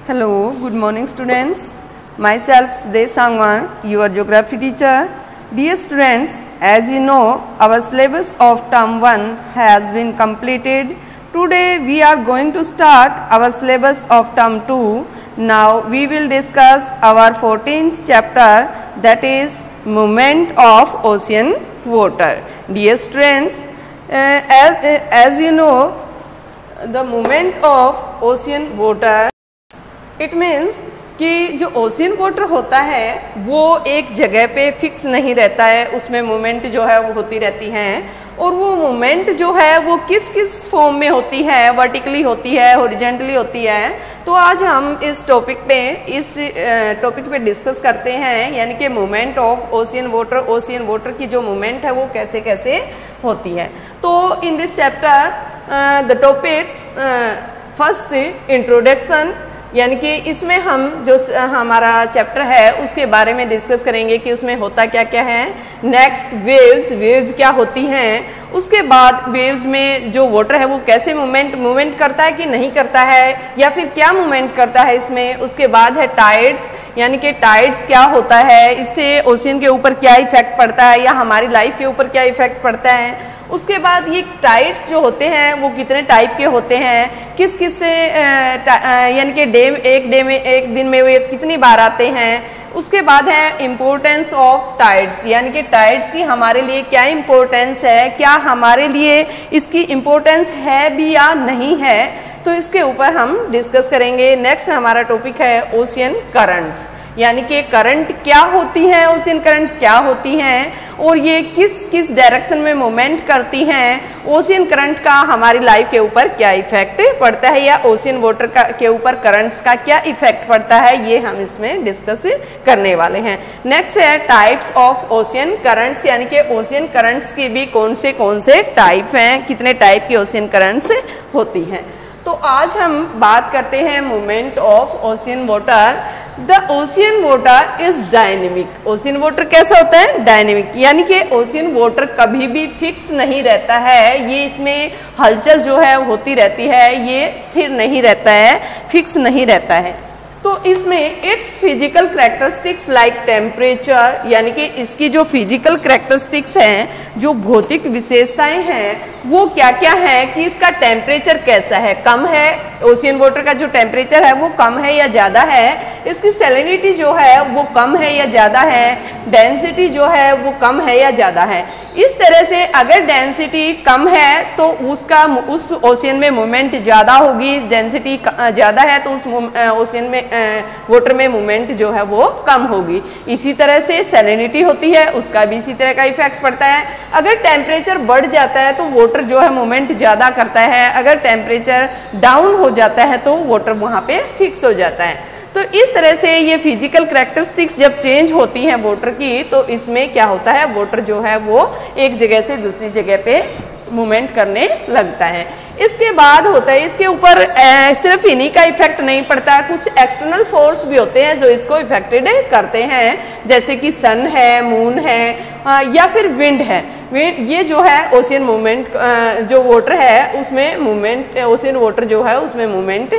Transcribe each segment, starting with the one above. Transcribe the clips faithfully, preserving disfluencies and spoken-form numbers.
Hello, good morning students. Myself Sudey Sangwan, your geography teacher. Dear students, as you know, our syllabus of term one has been completed. Today we are going to start our syllabus of term two. Now we will discuss our fourteenth chapter, that is movement of ocean water. Dear students, uh, as, uh, as you know, the movement of ocean water, it means कि जो ocean water होता है वो एक जगह पे fix नहीं रहता है, उसमें मूवमेंट जो है वो होती रहती हैं और वो मूवमेंट जो है वो किस किस फॉर्म में होती है, वर्टिकली होती है, हॉरिजॉन्टली होती है। तो आज हम इस टॉपिक पे इस टॉपिक पे डिस्कस करते हैं, यानी कि movement of ocean water, ocean water की जो मूवमेंट है वो कैसे कैसे होती है। तो in this chapter the topics first introduction, यानी कि इसमें हम जो हमारा चैप्टर है उसके बारे में डिस्कस करेंगे कि उसमें होता क्या क्या है। नेक्स्ट वेव्स, वेव्स क्या होती हैं। उसके बाद वेव्स में जो वाटर है वो कैसे मूवमेंट मूवमेंट करता है कि नहीं करता है, या फिर क्या मूवमेंट करता है इसमें। उसके बाद है टाइड्स, यानी कि टाइड्स क्या होता है, इससे ओशियन के ऊपर क्या इफेक्ट पड़ता है या हमारी लाइफ के ऊपर क्या इफेक्ट पड़ता है। उसके बाद ये टाइड्स जो होते हैं वो कितने टाइप के होते हैं, किस किस से यानी कि डे एक डे में एक दिन में वो कितनी बार आते हैं। उसके बाद है इम्पोर्टेंस ऑफ टाइड्स, यानी कि टाइड्स की हमारे लिए क्या इम्पोर्टेंस है, क्या हमारे लिए इसकी इम्पोर्टेंस है भी या नहीं है, तो इसके ऊपर हम डिस्कस करेंगे। नेक्स्ट हमारा टॉपिक है ओशियन करंट्स, यानी कि करंट क्या होती हैं, ओशियन करंट क्या होती हैं और ये किस किस डायरेक्शन में मूवमेंट करती हैं। ओशियन करंट का हमारी लाइफ के ऊपर क्या इफेक्ट पड़ता है या ओशियन वाटर का के ऊपर करंट्स का क्या इफेक्ट पड़ता है, ये हम इसमें डिस्कस करने वाले हैं। नेक्स्ट है टाइप्स ऑफ ओशियन करंट्स, यानी कि ओशियन करंट्स की भी कौन से कौन से टाइप हैं, कितने टाइप की ओशियन करंट्स होती हैं। तो आज हम बात करते हैं movement of ocean water. The ocean water is dynamic. Ocean water कैसा होता है, डायनेमिक, यानी कि ओशियन वाटर कभी भी फिक्स नहीं रहता है, ये इसमें हलचल जो है होती रहती है, ये स्थिर नहीं रहता है, फिक्स नहीं रहता है। तो इसमें its physical characteristics like temperature, यानी कि इसकी जो फिजिकल कैरेक्टरिस्टिक्स हैं, जो भौतिक विशेषताएं हैं वो क्या क्या है कि इसका टेम्परेचर कैसा है, कम है, ओशियन वाटर का जो टेम्परेचर है वो कम है या ज़्यादा है, इसकी सैलिनिटी जो है वो कम है या ज़्यादा है, डेंसिटी जो है वो कम है या ज़्यादा है। इस तरह से अगर डेंसिटी कम है तो उसका उस ओशियन में मूवमेंट ज़्यादा होगी, डेंसिटी ज़्यादा है तो उस ओशियन में वाटर में मूवमेंट जो है वो कम होगी। इसी तरह से सैलिनिटी होती है, उसका भी इसी तरह का इफेक्ट पड़ता है। अगर टेम्परेचर बढ़ जाता है तो वाटर जो है मूवमेंट ज़्यादा करता है, अगर टेम्परेचर डाउन हो जाता है तो वाटर वहाँ पे फिक्स हो जाता है। तो इस तरह से ये फिजिकल कैरेक्टरिस्टिक्स जब चेंज होती हैं वाटर की, तो इसमें क्या होता है, वाटर जो है वो एक जगह से दूसरी जगह पे मूवमेंट करने लगता है। इसके बाद होता है इसके ऊपर सिर्फ इन्हीं का इफेक्ट नहीं पड़ता, कुछ एक्सटर्नल फोर्स भी होते हैं जो इसको इफेक्टेड करते हैं, जैसे कि सन है, मून है या फिर विंड है। ये जो है ओशियन मूवमेंट, जो वाटर है उसमें मूवमेंट, ओशियन वाटर जो है उसमें मूवमेंट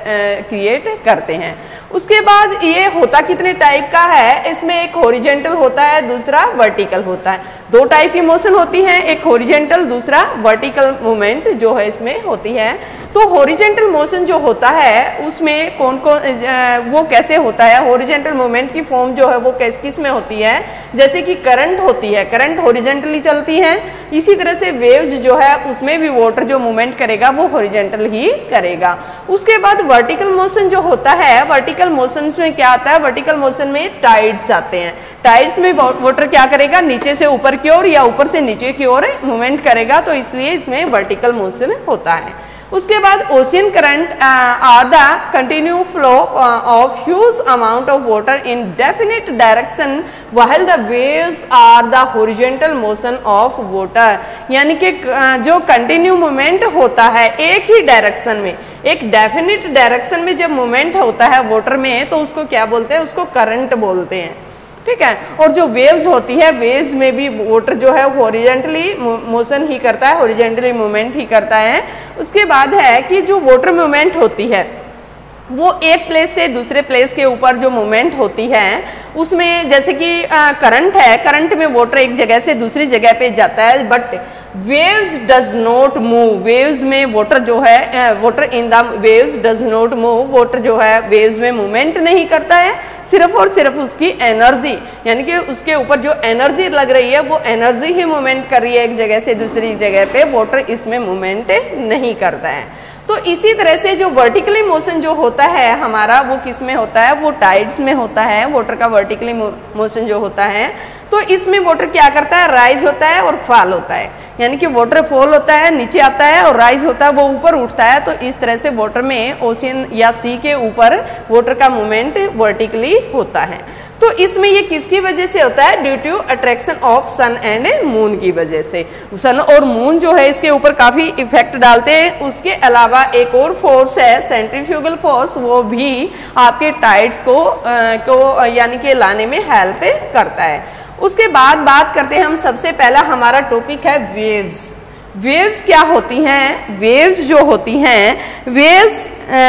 क्रिएट करते हैं। उसके बाद ये होता कितने टाइप का है, इसमें एक हॉरिजॉन्टल होता है, दूसरा वर्टिकल होता है। दो टाइप की मोशन होती है, एक हॉरिजॉन्टल, दूसरा वर्टिकल मूवमेंट जो है इसमें होती है। तो हॉरिजॉन्टल मोशन जो होता है उसमें कौन कौन वो कैसे होता है, हॉरिजॉन्टल मूवमेंट की फॉर्म जो है वो किस किस में होती है, जैसे कि करंट होती है, करंट हॉरिजॉन्टली चलती है। इसी तरह से वेव्स जो है उसमें भी वाटर जो मूवमेंट करेगा वो हॉरिजॉन्टल ही करेगा। उसके बाद वर्टिकल मोशन जो होता है, वर्टिकल मोशन में क्या आता है, वर्टिकल मोशन में टाइड्स आते हैं। टाइड्स में वाटर क्या करेगा, नीचे से ऊपर की ओर या ऊपर से नीचे की ओर मूवमेंट करेगा, तो इसलिए इसमें वर्टिकल मोशन होता है। उसके बाद ocean current are the continue flow of huge amount of water in definite direction while the waves are the horizontal motion of water, यानी कि जो कंटिन्यू मूवमेंट होता है एक ही डायरेक्शन में, एक डेफिनेट डायरेक्शन में जब मूवमेंट होता है वाटर में, तो उसको क्या बोलते हैं, उसको करंट बोलते हैं। ठीक है। और जो वेव्स होती है, वेव्स में भी वाटर जो है हॉरिजॉन्टली मोशन ही करता है, हॉरिजॉन्टली मूवमेंट ही करता है। उसके बाद है कि जो वाटर मूवमेंट होती है वो एक प्लेस से दूसरे प्लेस के ऊपर जो मूवमेंट होती है उसमें जैसे कि करंट है, करंट में वाटर एक जगह से दूसरी जगह पे जाता है, but waves does not move. Waves में वाटर जो है, water in the waves does not move, water जो है वेव्स में मूवमेंट नहीं करता है, सिर्फ और सिर्फ उसकी एनर्जी यानी कि उसके ऊपर जो एनर्जी लग रही है वो एनर्जी ही मूवमेंट कर रही है एक जगह से दूसरी जगह पे, वाटर इसमें मूवमेंट नहीं करता है। तो इसी तरह से जो वर्टिकली मोशन जो होता है हमारा वो किस में होता है, वो टाइड्स में होता है। वाटर का वर्टिकली मोशन जो होता है तो इसमें वाटर क्या करता है, राइज होता है और फॉल होता है, यानी कि वाटर फॉल होता है नीचे आता है और राइज होता है वो ऊपर उठता है। तो इस तरह से वाटर में ओशियन या सी के ऊपर वाटर का मूवमेंट वर्टिकली होता है। तो इसमें ये किसकी वजह से होता है, due to attraction of sun and moon की वजह से। सन और मून जो है इसके ऊपर काफी इफेक्ट डालते हैं। उसके अलावा एक और फोर्स है सेंट्रीफ्यूगल फोर्स, वो भी आपके टाइड्स को आ, को यानी कि लाने में हेल्प करता है। उसके बाद बात करते हैं हम, सबसे पहला हमारा टॉपिक है वेव्स। वेव्स क्या होती हैं, वेव्स जो होती हैं, waves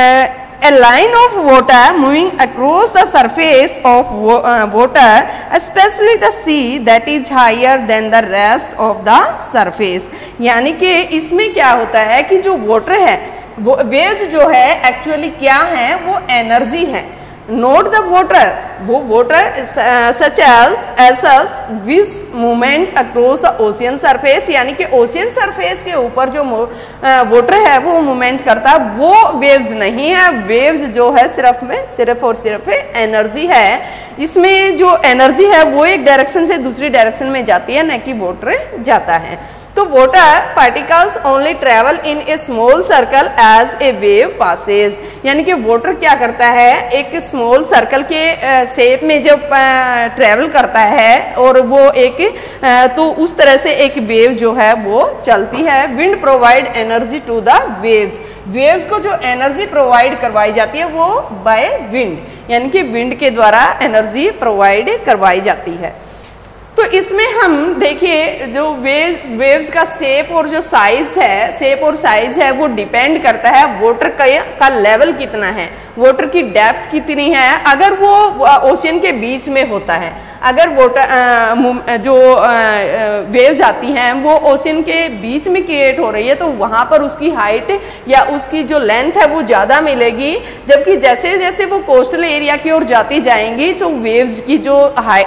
a line of water moving across the surface of water, especially the sea that is higher than the rest of the surface। यानी कि इसमें क्या होता है कि जो वाटर है वो वेव्स जो है एक्चुअली क्या है, वो एनर्जी है, नॉट द वाटर। वो water such as which movement across the ocean surface, यानी कि ओशियन सरफेस के ऊपर जो वाटर है वो मूवमेंट करता है, वो वेव्स नहीं है। वेव्स जो है सिर्फ में सिर्फ और सिर्फ एनर्जी है। इसमें जो एनर्जी है वो एक डायरेक्शन से दूसरी डायरेक्शन में जाती है, न कि वाटर जाता है। तो water particles only travel in a small circle as a wave passes, यानी कि वाटर क्या करता है, एक स्मॉल सर्कल के शेप में जब ट्रेवल करता है और वो एक तो उस तरह से एक वेव जो है वो चलती है। Wind provide energy to the waves, waves को जो एनर्जी प्रोवाइड करवाई जाती है वो बाय विंड, यानी कि विंड के द्वारा एनर्जी प्रोवाइड करवाई जाती है। तो इसमें हम देखिए जो वेव वेव्स का शेप और जो साइज है, शेप और साइज है वो डिपेंड करता है वाटर का, का लेवल कितना है, वाटर की डेप्थ कितनी है। अगर वो ओशियन के बीच में होता है, अगर वाटर जो वेव जाती हैं वो ओशियन के बीच में क्रिएट हो रही है तो वहां पर उसकी हाइट या उसकी जो लेंथ है वो ज्यादा मिलेगी, जबकि जैसे जैसे वो कोस्टल एरिया की ओर जाती जाएंगी तो वेव्स की जो हाई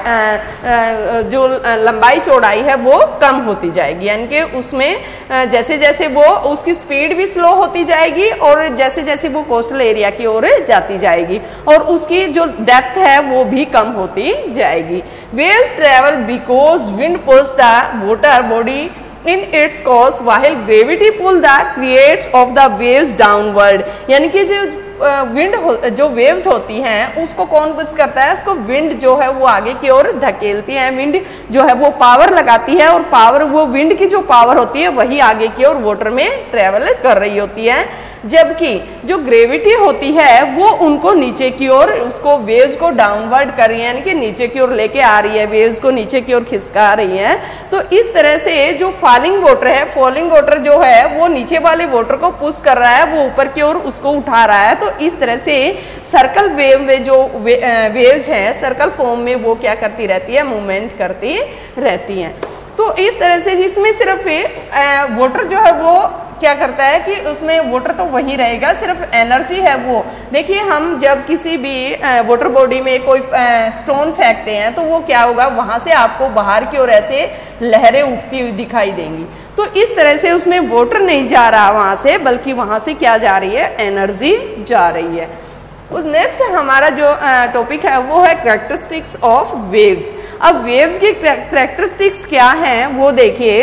जो लंबाई चौड़ाई है वो कम होती जाएगी, यानी कि उसमें जैसे जैसे वो उसकी स्पीड भी स्लो होती जाएगी और जैसे जैसे वो कोस्टल एरिया की ओर जाती जाएगी और उसकी जो डेप्थ है वो भी कम होती जाएगी। Waves travel because wind pulls the water body in its course while gravity pull the creates of the waves downward। यानी कि जो विंड जो वेव्स होती हैं उसको कौन पुश करता है, उसको विंड जो है वो आगे की ओर धकेलती है। विंड जो है वो पावर लगाती है और पावर वो विंड की जो पावर होती है वही आगे की ओर वाटर में ट्रेवल कर रही होती है, जबकि जो ग्रेविटी होती है वो उनको नीचे की ओर उसको वेव्स को डाउनवर्ड कर रही है, यानी कि नीचे की ओर लेके आ रही है, वेव्स को नीचे की ओर खिसका रही है। तो इस तरह से जो फॉलिंग वाटर है, फॉलिंग वाटर जो है वो नीचे वाले वाटर को पुश कर रहा है, वो ऊपर की ओर उसको उठा रहा है। तो इस तरह से सर्कल वेव में जो वे, वेव्स हैं सर्कल फॉर्म में वो क्या करती रहती है, मूवमेंट करती रहती हैं। तो इस तरह से जिसमें सिर्फ वाटर जो है वो क्या करता है कि उसमें वाटर तो वही रहेगा, सिर्फ एनर्जी है वो। देखिए हम जब किसी भी वाटर बॉडी में कोई स्टोन फेंकते हैं तो वो क्या होगा, वहां से आपको बाहर की ओर ऐसे लहरें उठती हुई दिखाई देंगी। तो इस तरह से उसमें वाटर नहीं जा रहा वहां से, बल्कि वहां से क्या जा रही है, एनर्जी जा रही है। उस नेक्स्ट हमारा जो टॉपिक है वो है कैरेक्टरिस्टिक्स ऑफ वेव्स। अब वेव्स की कैरेक्टरिस्टिक्स क्या हैं वो देखिए,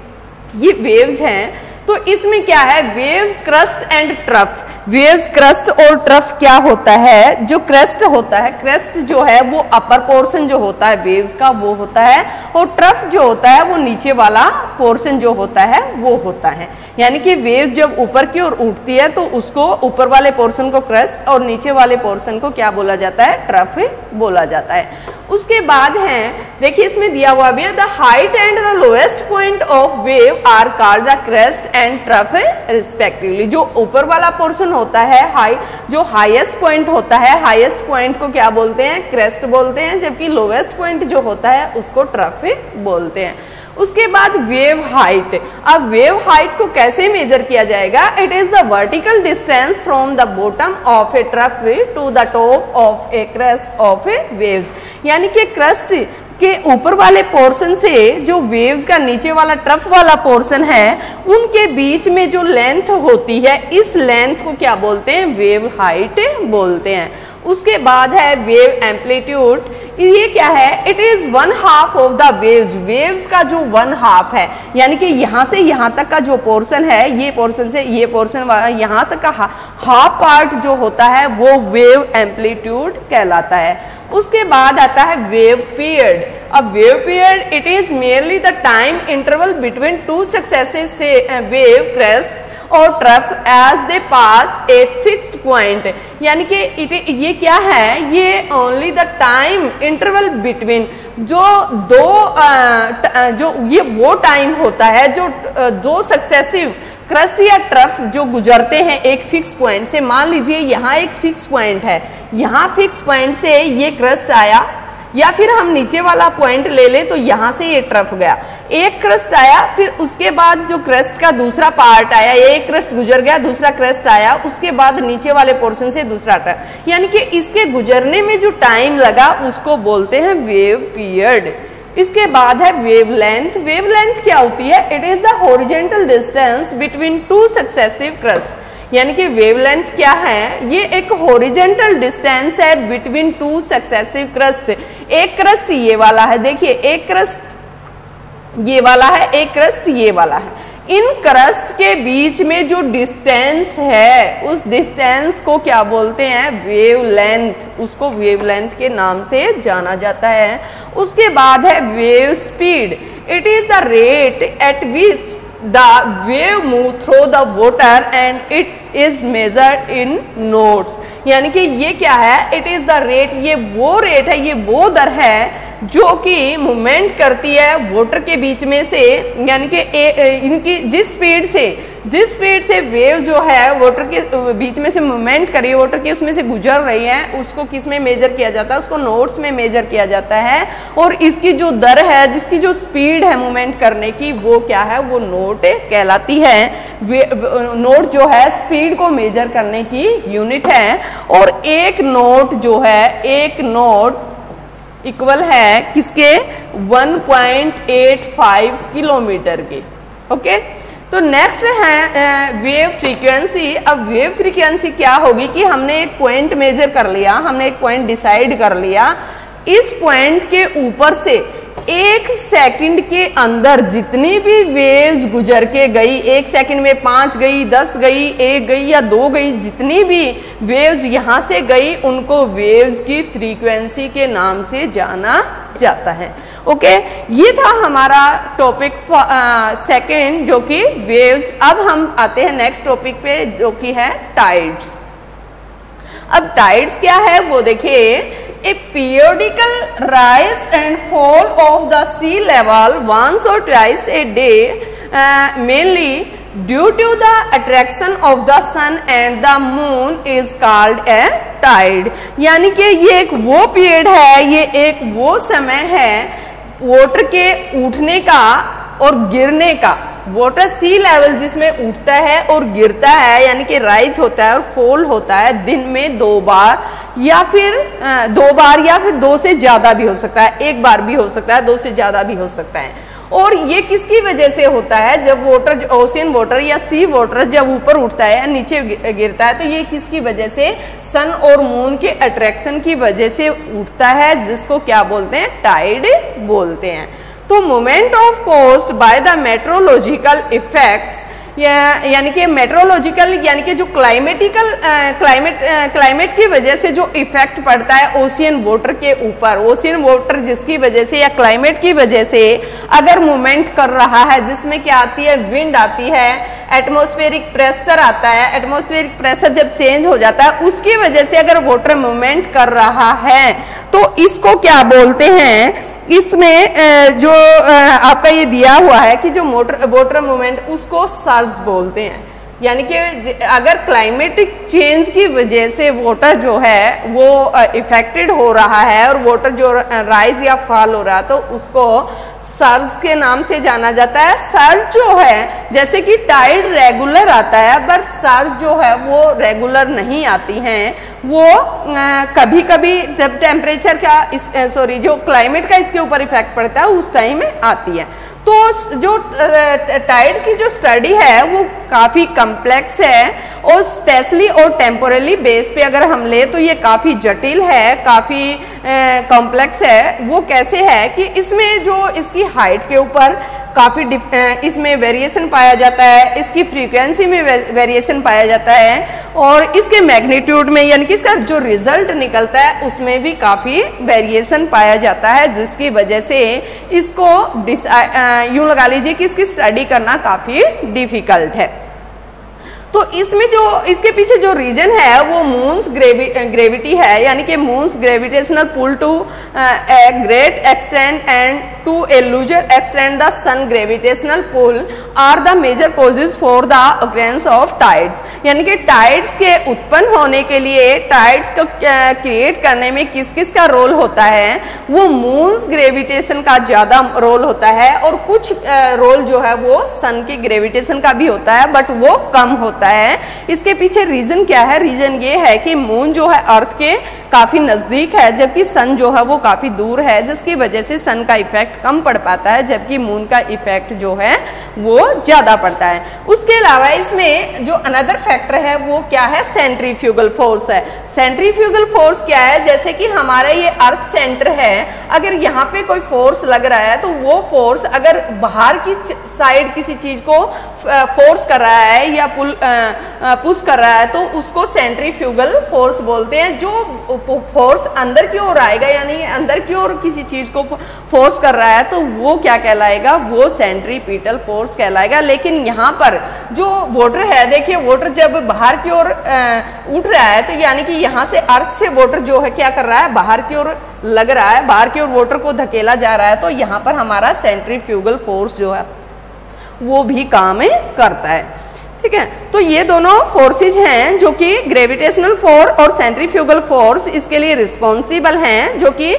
ये वेव्स हैं तो इसमें क्या है, waves crest and trough. Waves crest और ट्रफ क्या होता है, जो क्रस्ट होता है, क्रस्ट जो है वो अपर पोर्शन जो होता है वेव्स का वो होता है, और ट्रफ जो होता है वो नीचे वाला पोर्शन जो होता है वो होता है। यानी कि वेव जब ऊपर की ओर उठती है तो उसको ऊपर वाले पोर्शन को क्रस्ट और नीचे वाले पोर्शन को क्या बोला जाता है, ट्रफ बोला जाता है। उसके बाद है देखिए इसमें दिया हुआ भी है, the height and the lowest point of wave are called the crest and trough respectively. जो ऊपर वाला पोर्शन पोर्शन होता है, हाई जो हाईएस्ट पॉइंट होता है, हाईएस्ट पॉइंट को क्या बोलते हैं? क्रेस्ट बोलते हैं, जबकि लोवेस्ट पॉइंट जो होता है उसको ट्रफ बोलते हैं। उसके बाद वेव हाइट। अब वेव हाइट को कैसे मेजर किया जाएगा? It is the vertical distance from the bottom of a trough to the top of a crest of a waves, यानी कि क्रेस्ट के ऊपर वाले पोर्शन से जो वेव्स का नीचे वाला ट्रफ वाला पोर्शन है उनके बीच में जो लेंथ होती है, इस लेंथ को क्या बोलते हैं? वेव हाइट बोलते हैं। उसके बाद है वेव एम्पलीट्यूड। ये क्या है? It is one half of the waves. Waves का जो वन हाफ है, यानी कि यहां से यहां तक का जो पोर्शन है, ये पोर्शन से ये पोर्शन यहां तक का हाफ पार्ट जो होता है वो वेव एम्पलीट्यूड कहलाता है। उसके बाद आता है वेव पीरियड। अब wave period it is merely the time interval between two successive से वेव क्रेस्ट और trough as they pass a fixed point, यानी कि इट ये क्या है? ये only the time interval between जो दो आ, जो ये वो टाइम होता है जो दो सक्सेसिव क्रस्ट या ट्रफ जो गुजरते हैं एक फिक्स पॉइंट से। मान लीजिए यहाँ एक फिक्स पॉइंट है, यहाँ फिक्स पॉइंट से ये क्रस्ट आया, या फिर हम नीचे वाला पॉइंट ले ले तो यहाँ से ये ट्रफ गया, एक क्रस्ट आया, फिर उसके बाद जो क्रस्ट का दूसरा पार्ट आया, एक क्रस्ट गुजर गया, दूसरा क्रस्ट आया, उसके बाद नीचे वाले पोर्शन से दूसरा ट्रफ, यानी कि इसके गुजरने में जो टाइम लगा उसको बोलते हैं वेव पीरियड। इसके बाद है वेवलेंथ। वेवलेंथ क्या होती है? It is the horizontal distance between two successive crest, यानी कि वेवलेंथ क्या है? ये एक हॉरिजॉन्टल डिस्टेंस है बिटवीन टू सक्सेसिव क्रस्ट। एक क्रस्ट ये वाला है, देखिए एक क्रस्ट ये वाला है, एक क्रस्ट ये वाला है। इन क्रस्ट के बीच में जो डिस्टेंस है उस डिस्टेंस को क्या बोलते हैं? वेवलेंथ। उसको वेवलेंथ के नाम से जाना जाता है। उसके बाद है wave speed. It is the rate at which the wave move through the water and it is measured in knots, यानी कि ये क्या है? इट इज द रेट, ये वो रेट है, ये वो दर है जो कि मूवमेंट करती है वाटर के बीच में से, यानी कि इनकी जिस स्पीड से जिस स्पीड से वेव जो है वाटर के बीच में से मूवमेंट कर रही है, वाटर के उसमें से गुजर रही है, उसको किस में मेजर किया जाता है? उसको नोट्स में मेजर किया जाता है। और इसकी जो दर है, जिसकी जो स्पीड है मूवमेंट करने की, वो क्या है? वो नोट कहलाती है। नोट जो है स्पीड को मेजर करने की यूनिट है। और एक नोट जो है, एक नोट इक्वल है किसके? One point eight five kilometre के। ओके, तो नेक्स्ट है वेव फ्रीक्वेंसी। अब वेव फ्रीक्वेंसी क्या होगी कि हमने एक पॉइंट मेजर कर लिया, हमने एक पॉइंट डिसाइड कर लिया, इस पॉइंट के ऊपर से एक सेकंड के अंदर जितनी भी वेव्स गुजर के गई, एक सेकंड में पांच गई, दस गई, एक गई या दो गई, जितनी भी वेव्स यहां से गई उनको वेव्स की फ्रीक्वेंसी के नाम से जाना जाता है। ओके, ये था हमारा टॉपिक सेकंड जो कि वेव्स। अब हम आते हैं नेक्स्ट टॉपिक पे जो कि है टाइड्स। अब टाइड्स क्या है वो देखिए। A periodical rise and fall of the sea level once or twice a day, uh, mainly due to the attraction of the sun and the moon, is called a tide। यानी कि ये एक वो period है, ये एक वो समय है वाटर के उठने का और गिरने का। वाटर सी लेवल जिसमें उठता है और गिरता है, यानी कि राइज होता है और फॉल होता है दिन में दो बार या फिर दो बार या फिर दो से ज्यादा भी हो सकता है, एक बार भी हो सकता है, दो से ज्यादा भी हो सकता है। और ये किसकी वजह से होता है? जब वाटर, ओशियन वाटर या सी वाटर जब ऊपर उठता है या नीचे गिरता है, तो ये किसकी वजह से? सन और मून के अट्रैक्शन की वजह से उठता है, जिसको क्या बोलते हैं? टाइड बोलते हैं। तो moment of caused by the meteorological effects, यानी कि मेट्रोलॉजिकल यानी कि जो क्लाइमेटिकल क्लाइमेट क्लाइमेट की वजह से जो इफेक्ट पड़ता है ओशियन वाटर के ऊपर, ओशियन वाटर जिसकी वजह से या क्लाइमेट की वजह से अगर मूवमेंट कर रहा है, जिसमें क्या आती है? विंड आती है, एटमॉस्फेरिक प्रेशर आता है। एटमॉस्फेरिक प्रेशर जब चेंज हो जाता है उसकी वजह से अगर वाटर मूवमेंट कर रहा है तो इसको क्या बोलते हैं? इसमें जो आपका ये दिया हुआ है कि जो मोटर वाटर मूवमेंट, उसको सर्ज बोलते हैं। यानी कि अगर क्लाइमेटिक चेंज की वजह से वाटर जो है वो इफेक्टेड हो रहा है और वाटर जो राइज या फॉल हो रहा है तो उसको सर्ज के नाम से जाना जाता है। सर्ज जो है जैसे कि टाइड रेगुलर आता है पर सर्ज जो है वो रेगुलर नहीं आती हैं, वो कभी कभी जब टेम्परेचर का इस सॉरी जो क्लाइमेट का इसके ऊपर इफेक्ट पड़ता है उस टाइम में आती है। तो जो टाइड की जो स्टडी है वो काफ़ी कम्प्लेक्स है और स्पेशली और टेम्पोरली बेस पे अगर हम ले तो ये काफ़ी जटिल है, काफ़ी कॉम्प्लेक्स है। वो कैसे है कि इसमें जो इसकी हाइट के ऊपर काफ़ी इसमें वेरिएशन पाया जाता है, इसकी फ्रीक्वेंसी में वेरिएशन पाया जाता है और इसके मैग्नीट्यूड में यानी कि इसका जो रिजल्ट निकलता है उसमें भी काफ़ी वेरिएशन पाया जाता है, जिसकी वजह से इसको यूँ लगा लीजिए कि इसकी स्टडी करना काफ़ी डिफिकल्ट है। तो इसमें जो इसके पीछे जो रीजन है वो मून्स ग्रेवि ग्रेविटी है, यानी कि moon's gravitational pull to a great extent and to a lesser extent the sun gravitational pull are the major causes for the occurrence of tides. यानी कि टाइड्स के उत्पन्न होने के लिए टाइड्स को क्रिएट करने में किस किस का रोल होता है, वो मून्स ग्रेविटेशन का ज़्यादा रोल होता है और कुछ रोल जो है वो सन की ग्रेविटेशन का भी होता है बट वो कम होता है। इसके पीछे रीजन क्या है? रीजन ये है कि मून जो है अर्थ के काफी नजदीक है जबकि सन जो है वो काफी दूर है, जिसकी वजह से सन का इफेक्ट कम पड़ पाता है जबकि मून का इफेक्ट जो है वो ज्यादा पड़ता है। उसके अलावा इसमें जो अनदर फैक्टर है वो क्या है? सेंट्रीफ्यूगल फोर्स है। सेंट्रीफ्यूगल फोर्स क्या है? जैसे कि हमारा ये अर्थ सेंटर है, अगर यहाँ पे कोई फोर्स लग रहा है तो वो फोर्स अगर बाहर की साइड किसी चीज को फोर्स कर रहा है या पुल पुश कर रहा है तो उसको सेंट्रीफ्यूगल फोर्स बोलते हैं। जो फोर्स अंदर की ओर आएगा यानी अंदर की ओर किसी चीज को फोर्स कर रहा है तो वो क्या कहलाएगा? वो सेंट्रीपिटल फोर्स कहलाएगा। लेकिन यहाँ पर जो वाटर है, देखिए वाटर जब बाहर की ओर उठ रहा है तो यानी कि यहाँ से अर्थ से वाटर जो है क्या कर रहा है? बाहर की ओर लग रहा है, बाहर की ओर वाटर को धकेला जा रहा है, तो यहाँ पर हमारा सेंट्रीफ्यूगल फोर्स जो है वो भी काम करता है। ठीक है, तो ये दोनों फोर्सेज हैं जो कि ग्रेविटेशनल फोर्स और सेंट्रीफ्यूगल फोर्स इसके लिए रिस्पॉन्सिबल हैं, जो कि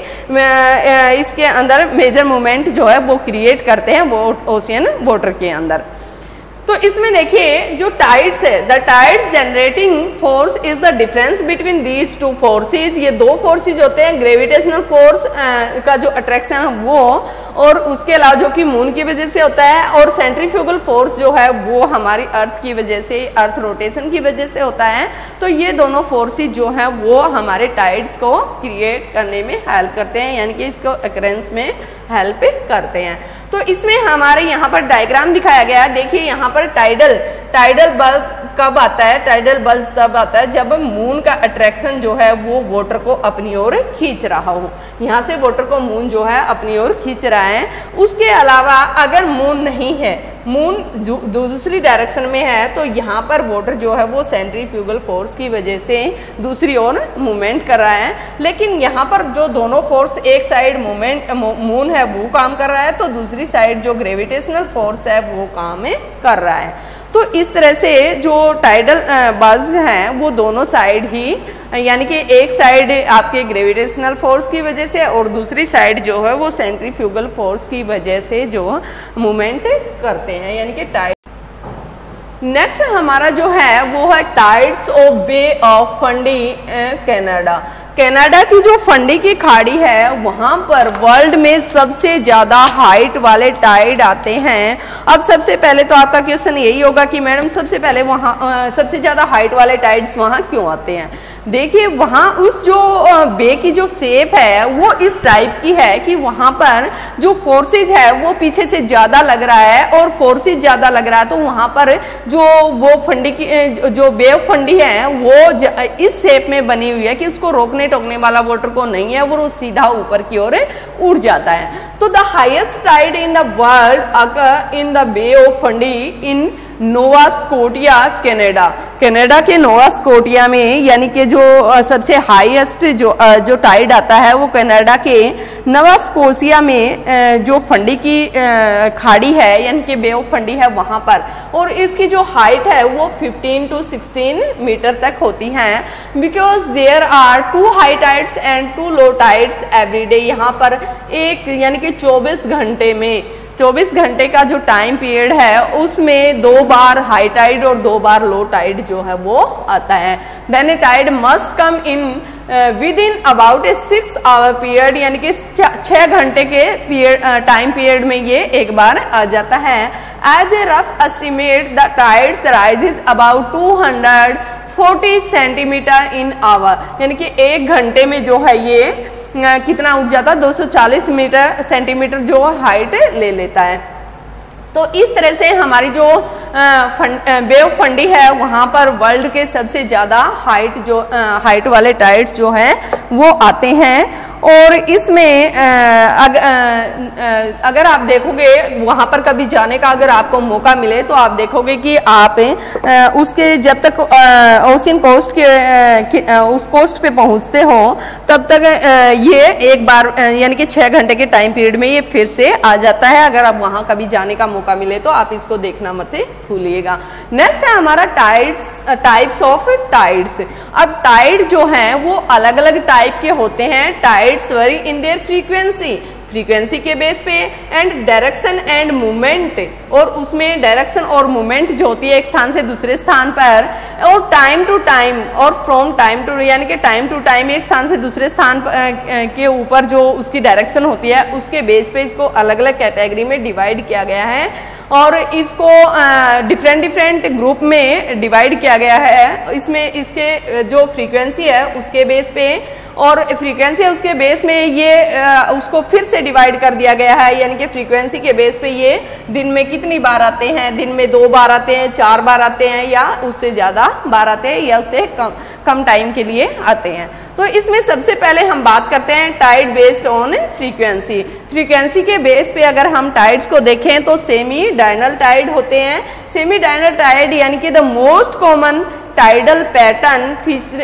इसके अंदर मेजर मूवमेंट जो है वो क्रिएट करते हैं वो ओशियन वाटर के अंदर। तो इसमें देखिए जो टाइड्स है, the tides generating force is the difference between these two forces. ये दो फोर्सेज होते हैं, ग्रेविटेशनल फोर्स का जो अट्रैक्शन है वो और उसके अलावा जो कि मून की वजह से होता है, और सेंट्रीफ्यूगल फोर्स जो है वो हमारी अर्थ की वजह से, अर्थ रोटेशन की वजह से होता है। तो ये दोनों फोर्सेज जो हैं वो हमारे टाइड्स को क्रिएट करने में हेल्प करते हैं, यानी कि इसको अकरेंस में हेल्प करते हैं। तो इसमें हमारे यहाँ पर डायग्राम दिखाया गया है। देखिए यहाँ पर टाइडल टाइडल बल्ब कब आता है? टाइडल बल्ब तब आता है जब मून का अट्रैक्शन जो है वो वाटर को अपनी ओर खींच रहा हो। यहाँ से वाटर को मून जो है अपनी ओर खींच रहा है। उसके अलावा अगर मून नहीं है, मून दूसरी डायरेक्शन में है, तो यहाँ पर वाटर जो है वो सेंट्रीफ्यूगल फोर्स की वजह से दूसरी ओर मूवमेंट कर रहा है। लेकिन यहाँ पर जो दोनों फोर्स, एक साइड मूवमेंट मून है वो काम कर रहा है तो दूसरी साइड जो ग्रेविटेशनल फोर्स है वो काम कर रहा है। तो इस तरह से जो टाइडल बल्ब हैं वो दोनों साइड ही, यानी कि एक साइड आपके ग्रेविटेशनल फोर्स की वजह से और दूसरी साइड जो है वो सेंट्रीफ्यूगल फोर्स की वजह से जो मूवमेंट करते हैं, यानी कि टाइड। नेक्स्ट हमारा जो है वो है tides of bay of Fundy Canada. Canada की जो फंडी की खाड़ी है वहां पर वर्ल्ड में सबसे ज्यादा हाइट वाले टाइड आते हैं। अब सबसे पहले तो आपका क्वेश्चन यही होगा कि मैडम सबसे पहले वहां सबसे ज्यादा हाइट वाले टाइड्स वहां क्यों आते हैं? देखिए वहां उस जो बे की जो शेप है वो इस टाइप की है कि वहां पर जो फोर्सेज है वो पीछे से ज्यादा लग रहा है और फोर्सेज ज्यादा लग रहा है, तो वहां पर जो वो फंडी की जो बे ऑफ फंडी है वो इस शेप में बनी हुई है कि उसको रोकने टोकने वाला वाटर को नहीं है, वो सीधा ऊपर की ओर उड़ जाता है। तो the highest tide in the world occur in the bay of Fundy in Nova Scotia Canada. Canada के नोवा स्कोटिया में यानी कि जो सबसे हाईएस्ट जो जो टाइड आता है वो कनाडा के नोवा स्कोशिया में जो फंडी की खाड़ी है यानी कि बे ऑफ फंडी है वहां पर, और इसकी जो हाइट है वो फिफ्टीन टू सिक्सटीन मीटर तक होती है। Because there are two high tides and two low tides every day. यहाँ पर एक यानी कि चौबीस घंटे में चौबीस घंटे का जो टाइम पीरियड है उसमें दो बार हाई टाइड और दो बार लो टाइड जो है वो आता है। Then a tide must come in within about a six hour period, यानी कि छह घंटे के पीरियड टाइम पीरियड में ये एक बार आ जाता है। As a rough estimate the tides rises about two hundred forty centimetre in hour, यानी कि एक घंटे में जो है ये कितना उठ जाता है, दो सौ चालीस मीटर सेंटीमीटर जो हाइट ले लेता है। तो इस तरह से हमारी जो बे ऑफ फंडी है वहाँ पर वर्ल्ड के सबसे ज़्यादा हाइट जो हाइट वाले टाइड्स जो हैं वो आते हैं। और इसमें अग, अगर आप देखोगे वहाँ पर कभी जाने का अगर आपको मौका मिले तो आप देखोगे कि आप उसके जब तक ओशियन कोस्ट के उस कोस्ट पे पहुँचते हो तब तक ये एक बार यानी कि छः घंटे के टाइम पीरियड में ये फिर से आ जाता है। अगर आप वहाँ कभी जाने का मौका मिले तो आप इसको देखना मत भूलिएगा। नेक्स्ट है हमारा टाइड्स टाइप्स ऑफ टाइड्स। अब टाइड जो हैं वो अलग अलग टाइप के होते हैं। Tides vary in their frequency, frequency के बेस पे, एंड डायरेक्शन एंड मूवमेंट, और उसमें डायरेक्शन और मूवमेंट जो होती है एक स्थान से दूसरे स्थान पर, और टाइम टू टाइम और फ्रॉम टाइम टू यानी कि टाइम टू टाइम एक स्थान से दूसरे स्थान के ऊपर जो उसकी डायरेक्शन होती है उसके बेस पे इसको अलग अलग कैटेगरी में डिवाइड किया गया है और इसको डिफरेंट डिफरेंट ग्रुप में डिवाइड किया गया है। इसमें इसके जो फ्रीक्वेंसी है उसके बेस पे और फ्रीक्वेंसी है उसके बेस में ये आ, उसको फिर से डिवाइड कर दिया गया है, यानी कि फ्रीक्वेंसी के बेस पे ये दिन में कितनी बार आते हैं, दिन में दो बार आते हैं, चार बार आते हैं, या उससे ज़्यादा बार आते हैं, या उससे कम कम टाइम के लिए आते हैं। तो इसमें सबसे पहले हम बात करते हैं tide based on frequency. Frequency के बेस पे अगर हम टाइड्स को देखें तो सेमी डायनल टाइड होते हैं। सेमी डायनल टाइड यानी कि the most common tidal pattern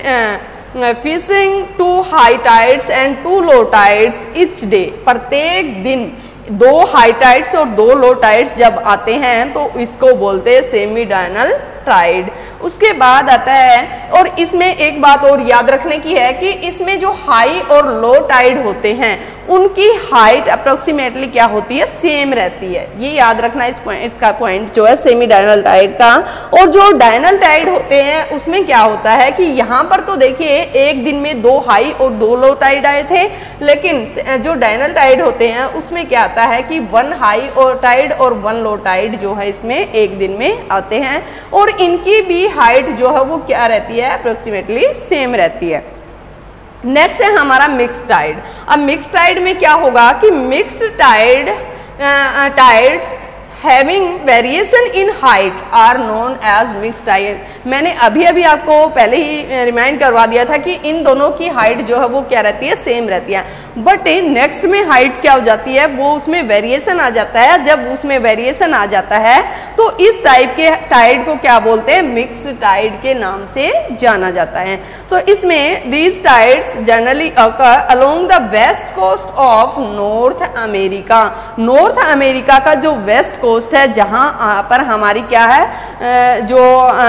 fishing two high tides and two low tides each day. प्रत्येक दिन दो हाई टाइड्स और दो लो टाइड्स जब आते हैं तो इसको बोलते हैं सेमी डायनल टाइड। उसके बाद आता है, और इसमें एक बात और याद रखने की है कि इसमें जो हाई और लो टाइड होते हैं उनकी हाइट अप्रोक्सीमेटली क्या होती है, सेम रहती है। ये याद रखना इस पॉइंट, इसका पॉइंट जो है सेमी डायनल टाइड का। और जो डायनल टाइड होते हैं उसमें क्या होता है कि यहाँ पर तो देखिए एक दिन में दो हाई और दो लो टाइड आए थे, लेकिन जो डायनल टाइड होते हैं उसमें क्या आता है कि वन हाई और टाइड और वन लो टाइड जो है इसमें एक दिन में आते हैं, और इनकी भी हाइट जो है वो क्या रहती है, अप्रोक्सीमेटली सेम रहती है। नेक्स्ट है हमारा मिक्स्ड टाइड। अब मिक्स्ड टाइड में क्या होगा कि mixed tide tides having variation in height are known as mixed tide. मैंने अभी अभी आपको पहले ही रिमाइंड करवा दिया था कि इन दोनों की हाइट जो है वो क्या रहती है, सेम रहती है, बट नेक्स्ट में हाइट क्या हो जाती है, वो उसमें वेरिएशन आ जाता है। जब उसमें वेरिएशन आ जाता है तो इस टाइप के टाइड को क्या बोलते हैं, मिक्स्ड टाइड के नाम से जाना जाता है। तो इसमें these tides generally occur along the west coast of North America. North America का जो वेस्ट कोस्ट है जहां पर हमारी क्या है, जो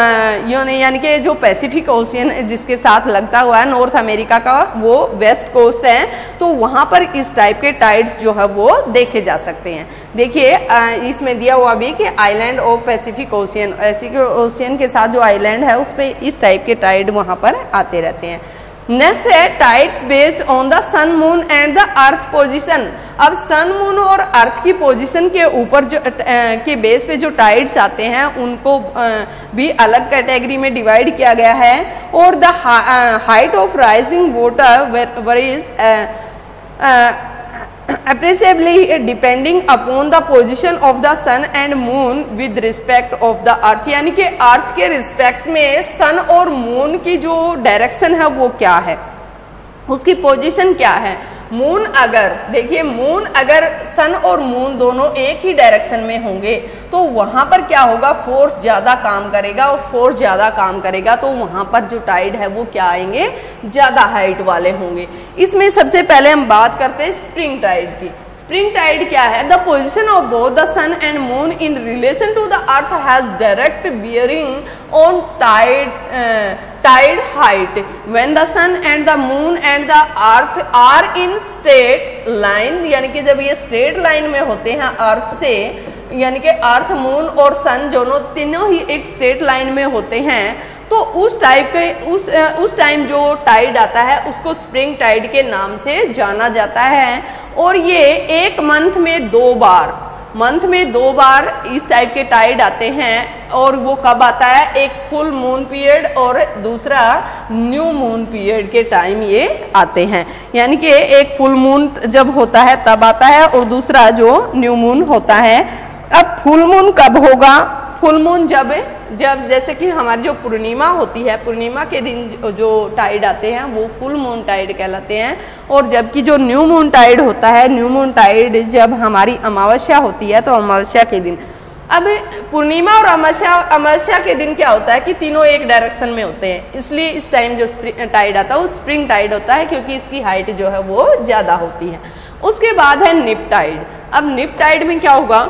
यानी कि जो पैसिफिक ओशियन जिसके साथ लगता हुआ है नॉर्थ अमेरिका का, वो वेस्ट कोस्ट है, तो वहां पर इस टाइप के टाइड्स जो है वो देखे जा सकते हैं। देखिए इसमें दिया हुआ भी कि island of Pacific Ocean, Pacific Ocean के साथ जो आइलैंड है उस पर इस टाइप के टाइड वहां पर आते रहते हैं। नेक्स्ट है tides based on the sun moon and the earth position. अब सन मून और अर्थ की पोजीशन के ऊपर जो के बेस पे जो टाइड्स आते हैं उनको भी अलग कैटेगरी में डिवाइड किया गया है। और the height of rising water varies appreciably depending upon the position of the sun and moon with respect of the earth। यानी कि अर्थ के रिस्पेक्ट में सन और मून की जो डायरेक्शन है वो क्या है, उसकी पोजीशन क्या है, मून अगर देखिए मून अगर सन और मून दोनों एक ही डायरेक्शन में होंगे तो वहां पर क्या होगा, फोर्स ज्यादा काम करेगा, और फोर्स ज्यादा काम करेगा तो वहां पर जो टाइड है वो क्या आएंगे, ज्यादा हाइट वाले होंगे। इसमें सबसे पहले हम बात करते हैं स्प्रिंग टाइड की। स्प्रिंग टाइड क्या है, the position of both the sun and moon in relation to the earth has direct bearing on tide tide height. When the sun and the moon and the earth are in straight line, यानी कि जब ये straight line में होते हैं अर्थ से, यानी कि अर्थ मून और सन दोनों तीनों ही एक स्ट्रेट लाइन में होते हैं, तो उस टाइप के उस उस टाइम जो टाइड आता है उसको स्प्रिंग टाइड के नाम से जाना जाता है। और ये एक मंथ में दो बार मंथ में दो बार इस टाइप के टाइड आते हैं। और वो कब आता है, एक फुल मून पीरियड और दूसरा न्यू मून पीरियड के टाइम ये आते हैं। यानी कि एक फुल मून जब होता है तब आता है और दूसरा जो न्यू मून होता है। अब फुल मून कब होगा, फुल मून जब जब जैसे कि हमारी जो पूर्णिमा होती है, पूर्णिमा के दिन जो टाइड आते हैं वो फुल मून टाइड कहलाते हैं। और जबकि जो न्यू मून टाइड होता है, न्यू मून टाइड जब हमारी अमावस्या होती है तो अमावस्या के दिन। अब पूर्णिमा और अमावस्या अमावस्या के दिन क्या होता है कि तीनों एक डायरेक्शन में होते हैं, इसलिए इस टाइम जो टाइड आता है वो स्प्रिंग टाइड होता है, क्योंकि इसकी हाइट जो है वो ज्यादा होती है। उसके बाद है निप टाइड। अब निप टाइड में क्या होगा,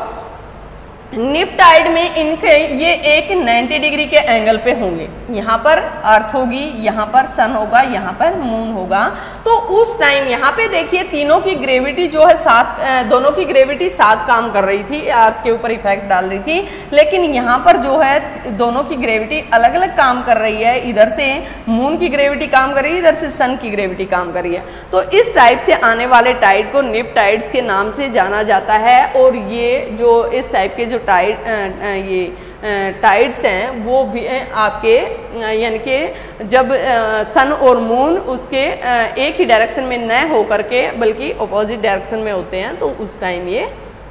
निप टाइड में इनके ये एक नब्बे डिग्री के एंगल पे होंगे। यहाँ पर अर्थ होगी, यहाँ पर सन होगा, यहाँ पर मून होगा। तो उस टाइम यहाँ पे देखिए तीनों की ग्रेविटी जो है साथ, दोनों की ग्रेविटी साथ काम कर रही थी, अर्थ के ऊपर इफेक्ट डाल रही थी। लेकिन यहाँ पर जो है दोनों की ग्रेविटी अलग अलग काम कर रही है। इधर से मून की ग्रेविटी काम कर रही है, इधर से सन की ग्रेविटी काम कर रही है। तो इस टाइप से आने वाले टाइड को निप टाइड्स के नाम से जाना जाता है। और ये जो इस टाइप के जो टाइड ये टाइड्स हैं वो भी आपके यानी कि जब सन और मून उसके एक ही डायरेक्शन में न हो करके बल्कि अपोजिट डायरेक्शन में होते हैं, तो उस टाइम ये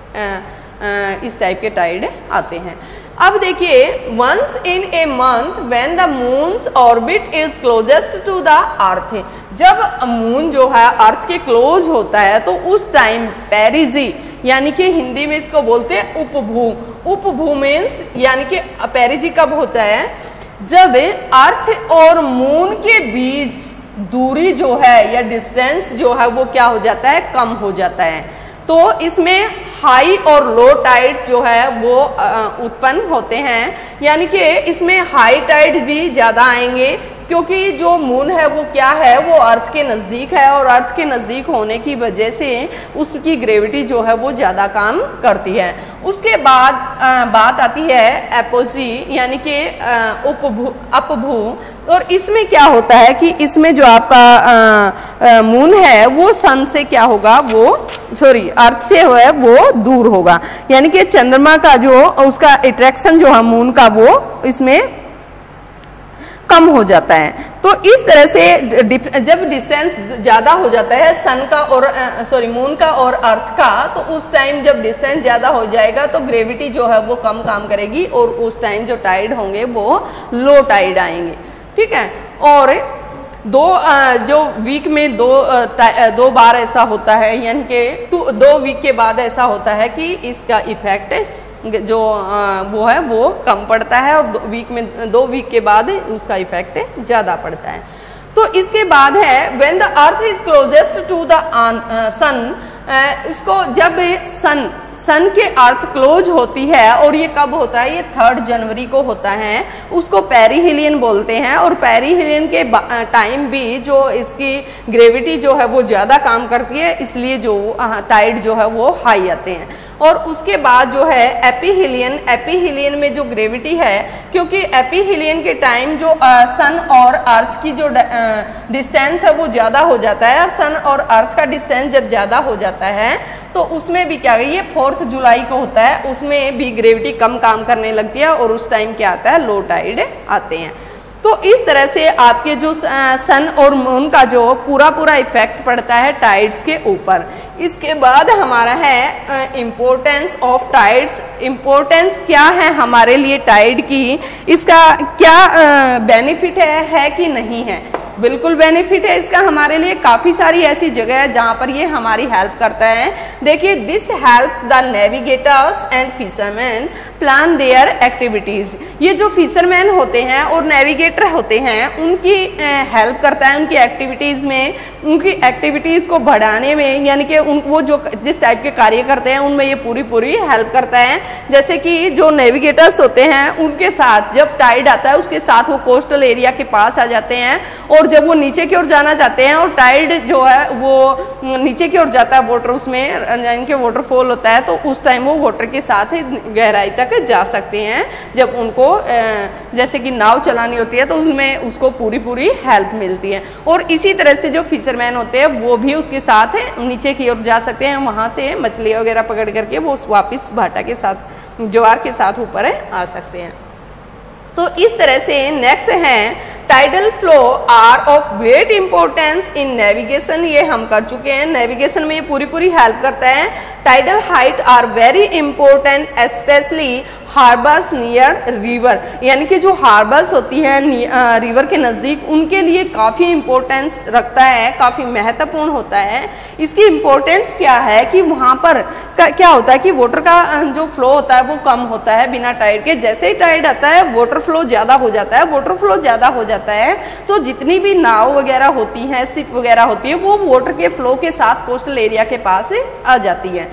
इस टाइप के टाइड आते हैं। अब देखिए, once in a month when the moon's orbit is closest to the earth, जब मून जो है अर्थ के क्लोज होता है तो उस टाइम पेरिजी, यानी कि हिंदी में इसको बोलते हैं उपभू। उपभू मीन्स यानी कि पेरिजी कब होता है, जब अर्थ और मून के बीच दूरी जो है या डिस्टेंस जो है वो क्या हो जाता है, कम हो जाता है। तो इसमें हाई और लो टाइड्स जो है वो उत्पन्न होते हैं। यानी कि इसमें हाई टाइड्स भी ज़्यादा आएंगे, क्योंकि जो मून है वो क्या है, वो अर्थ के नज़दीक है, और अर्थ के नज़दीक होने की वजह से उसकी ग्रेविटी जो है वो ज़्यादा काम करती है। उसके बाद आ, बात आती है एपोजी, यानी कि उपभू अपभू। और इसमें क्या होता है कि इसमें जो आपका आ, आ, मून है वो सन से क्या होगा, वो सॉरी अर्थ से है वो दूर होगा। यानी कि चंद्रमा का जो उसका अट्रैक्शन जो है मून का वो इसमें कम हो जाता है। तो इस तरह से जब डिस्टेंस ज्यादा हो जाता है सन का और सॉरी मून का और अर्थ का, तो उस टाइम जब डिस्टेंस ज्यादा हो जाएगा तो ग्रेविटी जो है वो कम काम करेगी और उस टाइम जो टाइड होंगे वो लो टाइड आएंगे। ठीक है। और दो जो वीक में दो दो बार ऐसा होता है, यानी कि दो वीक के बाद ऐसा होता है कि इसका इफेक्ट जो वो है वो कम पड़ता है, और दो वीक में दो वीक के बाद उसका इफेक्ट ज्यादा पड़ता है। तो इसके बाद है when the earth is closest to the sun, इसको जब सन सन के अर्थ क्लोज होती है, और ये कब होता है, ये थर्ड जनवरी को होता है, उसको पेरीहिलियन बोलते हैं। और पेरीहिलियन के टाइम भी जो इसकी ग्रेविटी जो है वो ज़्यादा काम करती है, इसलिए जो टाइड जो है वो हाई आते हैं। और उसके बाद जो है एपीहिलियन, एपीहिलियन में जो ग्रेविटी है, क्योंकि एपीहिलियन के टाइम जो आ, सन और अर्थ की जो डिस्टेंस है वो ज़्यादा हो जाता है, और सन और अर्थ का डिस्टेंस जब ज़्यादा हो जाता है तो उसमें भी क्या, ये फोर्थ जुलाई को होता है, उसमें भी ग्रेविटी कम काम करने लगती है, और उस टाइम क्या आता है, लो टाइड आते हैं। तो इस तरह से आपके जो सन और मून का जो पूरा पूरा इफेक्ट पड़ता है टाइड्स के ऊपर। इसके बाद हमारा है इम्पोर्टेंस ऑफ टाइड्स। इम्पोर्टेंस क्या है हमारे लिए टाइड की, इसका क्या बेनिफिट है, है कि नहीं है। बिल्कुल बेनिफिट है इसका हमारे लिए। काफी सारी ऐसी जगह है जहां पर ये हमारी हेल्प करता है। देखिए, this helps the navigators and fisherman plan their activities. ये जो फिशरमैन होते हैं और नेविगेटर होते हैं उनकी हेल्प करता है उनकी एक्टिविटीज में, उनकी एक्टिविटीज को बढ़ाने में, यानी कि उन वो जो जिस टाइप के कार्य करते हैं उनमें ये पूरी पूरी हेल्प करता है। जैसे कि जो नेविगेटर्स होते हैं उनके साथ जब टाइड आता है उसके साथ वो कोस्टल एरिया के पास आ जाते हैं, और जब वो नीचे की ओर जाना चाहते हैं और टाइड जो है वो नीचे की ओर जाता है, वाटर उसमें यानी कि वाटरफॉल होता है, तो उस टाइम वो वाटर के साथ गहराई तक जा सकते हैं। जब उनको जैसे कि नाव चलानी होती है तो उसमें उसको पूरी पूरी हेल्प मिलती है। और इसी तरह से जो फिशरमैन होते हैं वो भी उसके साथ नीचे की ओर जा सकते हैं, वहां से मछली वगैरह पकड़ करके वो वापस भाटा के साथ ज्वार के साथ ऊपर आ सकते हैं। तो इस तरह से नेक्स्ट है tidal flow are of great importance in navigation. ये हम कर चुके हैं, नेविगेशन में ये पूरी पूरी हेल्प करता है। Tidal height are very important specially harbours near river, यानी कि जो हार्बर्स होती है रिवर के नज़दीक उनके लिए काफ़ी इम्पोर्टेंस रखता है, काफ़ी महत्वपूर्ण होता है। इसकी इम्पोर्टेंस क्या है कि वहाँ पर क्या होता है कि वाटर का जो फ्लो होता है वो कम होता है बिना टाइड के। जैसे ही टाइड आता है वाटर फ्लो ज़्यादा हो जाता है, वाटर फ्लो ज़्यादा हो जाता है तो जितनी भी नाव वगैरह होती हैं, शिप वगैरह होती है, वो वाटर के फ्लो के साथ कोस्टल एरिया के पास आ जाती है।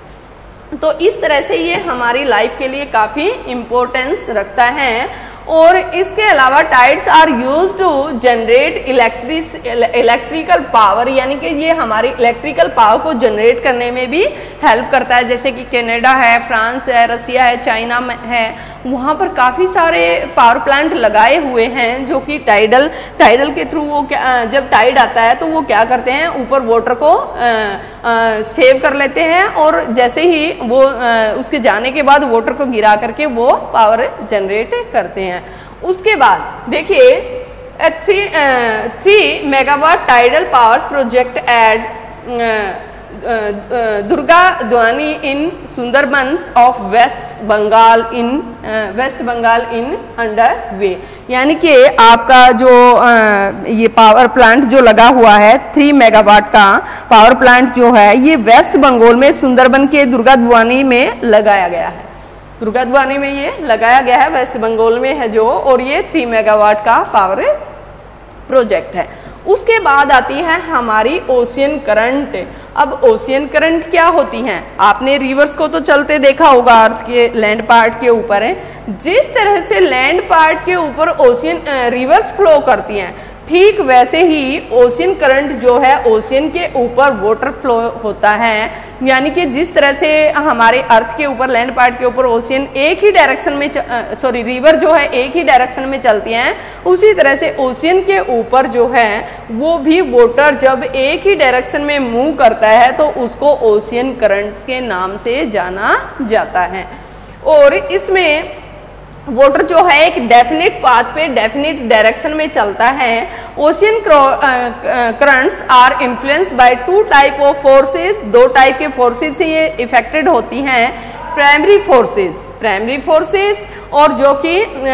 तो इस तरह से ये हमारी लाइफ के लिए काफ़ी इम्पोर्टेंस रखता है। और इसके अलावा tides are used to generate electric electrical power, यानी कि ये हमारी इलेक्ट्रिकल पावर को जनरेट करने में भी हेल्प करता है। जैसे कि कनाडा है, फ्रांस है, रसिया है, चाइना में है, वहाँ पर काफ़ी सारे पावर प्लांट लगाए हुए हैं जो कि टाइडल टाइडल के थ्रू वो क्या, जब टाइड आता है तो वो क्या करते हैं, ऊपर वाटर को आ, आ, सेव कर लेते हैं, और जैसे ही वो आ, उसके जाने के बाद वाटर को गिरा करके वो पावर जनरेट करते हैं। उसके बाद देखिए three three megawatt tidal power project at Durgaduani in Sundarbans of West Bengal in West Bengal in under way, यानी कि आपका जो uh, ये पावर प्लांट जो लगा हुआ है थ्री मेगावाट का पावर प्लांट जो है ये वेस्ट बंगाल में सुंदरबन के दुर्गा द्वानी में लगाया गया है। दुर्गा द्वानी में ये लगाया गया है, वेस्ट बंगाल में है जो, और ये थ्री मेगावाट का पावर प्रोजेक्ट है। उसके बाद आती है हमारी ओशियन करंट। अब ओशियन करंट क्या होती हैं? आपने रिवर्स को तो चलते देखा होगा, अर्थ के लैंड पार्ट के ऊपर है। जिस तरह से लैंड पार्ट के ऊपर ओशियन रिवर्स फ्लो करती हैं, ठीक वैसे ही ओशियन करंट जो है ओशियन के ऊपर वाटर फ्लो होता है। यानी कि जिस तरह से हमारे अर्थ के ऊपर लैंड पार्ट के ऊपर ओशियन एक ही डायरेक्शन में सॉरी रिवर जो है एक ही डायरेक्शन में चलती हैं, उसी तरह से ओशियन के ऊपर जो है वो भी वाटर जब एक ही डायरेक्शन में मूव करता है तो उसको ओशियन करंट के नाम से जाना जाता है। और इसमें वाटर जो है एक डेफिनेट पाथ पे डेफिनेट डायरेक्शन में चलता है। Ocean currents are influence by two type of forces. दो टाइप के फोर्सेस से ये इफेक्टेड होती हैं। प्राइमरी फोर्सेस प्राइमरी फोर्सेस और जो कि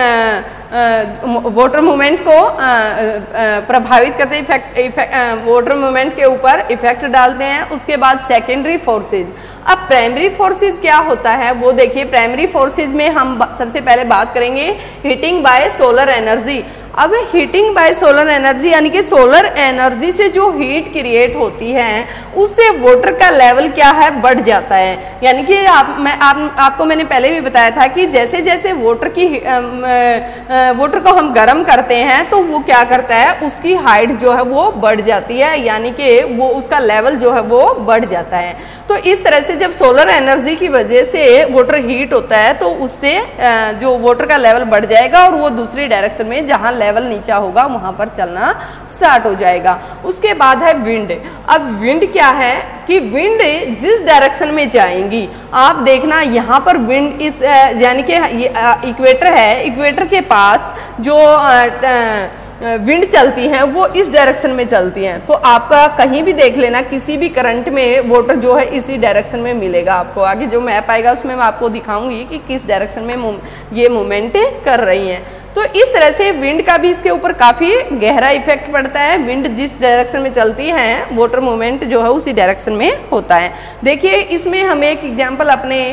वाटर मूवमेंट को आ, आ, प्रभावित करते इफेक्ट वाटर मूवमेंट के ऊपर इफेक्ट डालते हैं। उसके बाद सेकेंडरी फोर्सेस। अब प्राइमरी फोर्सेस क्या होता है वो देखिए। प्राइमरी फोर्सेस में हम सबसे पहले बात करेंगे हीटिंग बाय सोलर एनर्जी। अब हीटिंग बाय सोलर एनर्जी यानी कि सोलर एनर्जी से जो हीट क्रिएट होती है उससे वाटर का लेवल क्या है बढ़ जाता है। यानी कि आप मैं आप, आपको मैंने पहले भी बताया था कि जैसे जैसे वाटर की वाटर को हम गर्म करते हैं तो वो क्या करता है, उसकी हाइट जो है वो बढ़ जाती है, यानी कि वो उसका लेवल जो है वो बढ़ जाता है। तो इस तरह से जब सोलर एनर्जी की वजह से वाटर हीट होता है तो उससे जो वाटर का लेवल बढ़ जाएगा और वो दूसरी डायरेक्शन में जहां लेवल नीचा होगा वहां पर चलना स्टार्ट हो जाएगा। उसके बाद है विंड। अब विंड क्या है कि विंड जिस डायरेक्शन में जाएंगी, आप देखना यहाँ पर विंड इस यानी कि इक्वेटर है, इक्वेटर के पास जो विंड चलती हैं वो इस डायरेक्शन में चलती हैं। तो आपका कहीं भी देख लेना किसी भी करंट में वाटर जो है इसी डायरेक्शन में मिलेगा आपको। आगे जो मैप आएगा उसमें मैं आपको दिखाऊंगी कि किस डायरेक्शन में ये मूवमेंट कर रही हैं। तो इस तरह से विंड का भी इसके ऊपर काफी गहरा इफेक्ट पड़ता है। विंड जिस डायरेक्शन में चलती है वाटर मूवमेंट जो है उसी डायरेक्शन में होता है। देखिए इसमें हम एक एग्जांपल अपने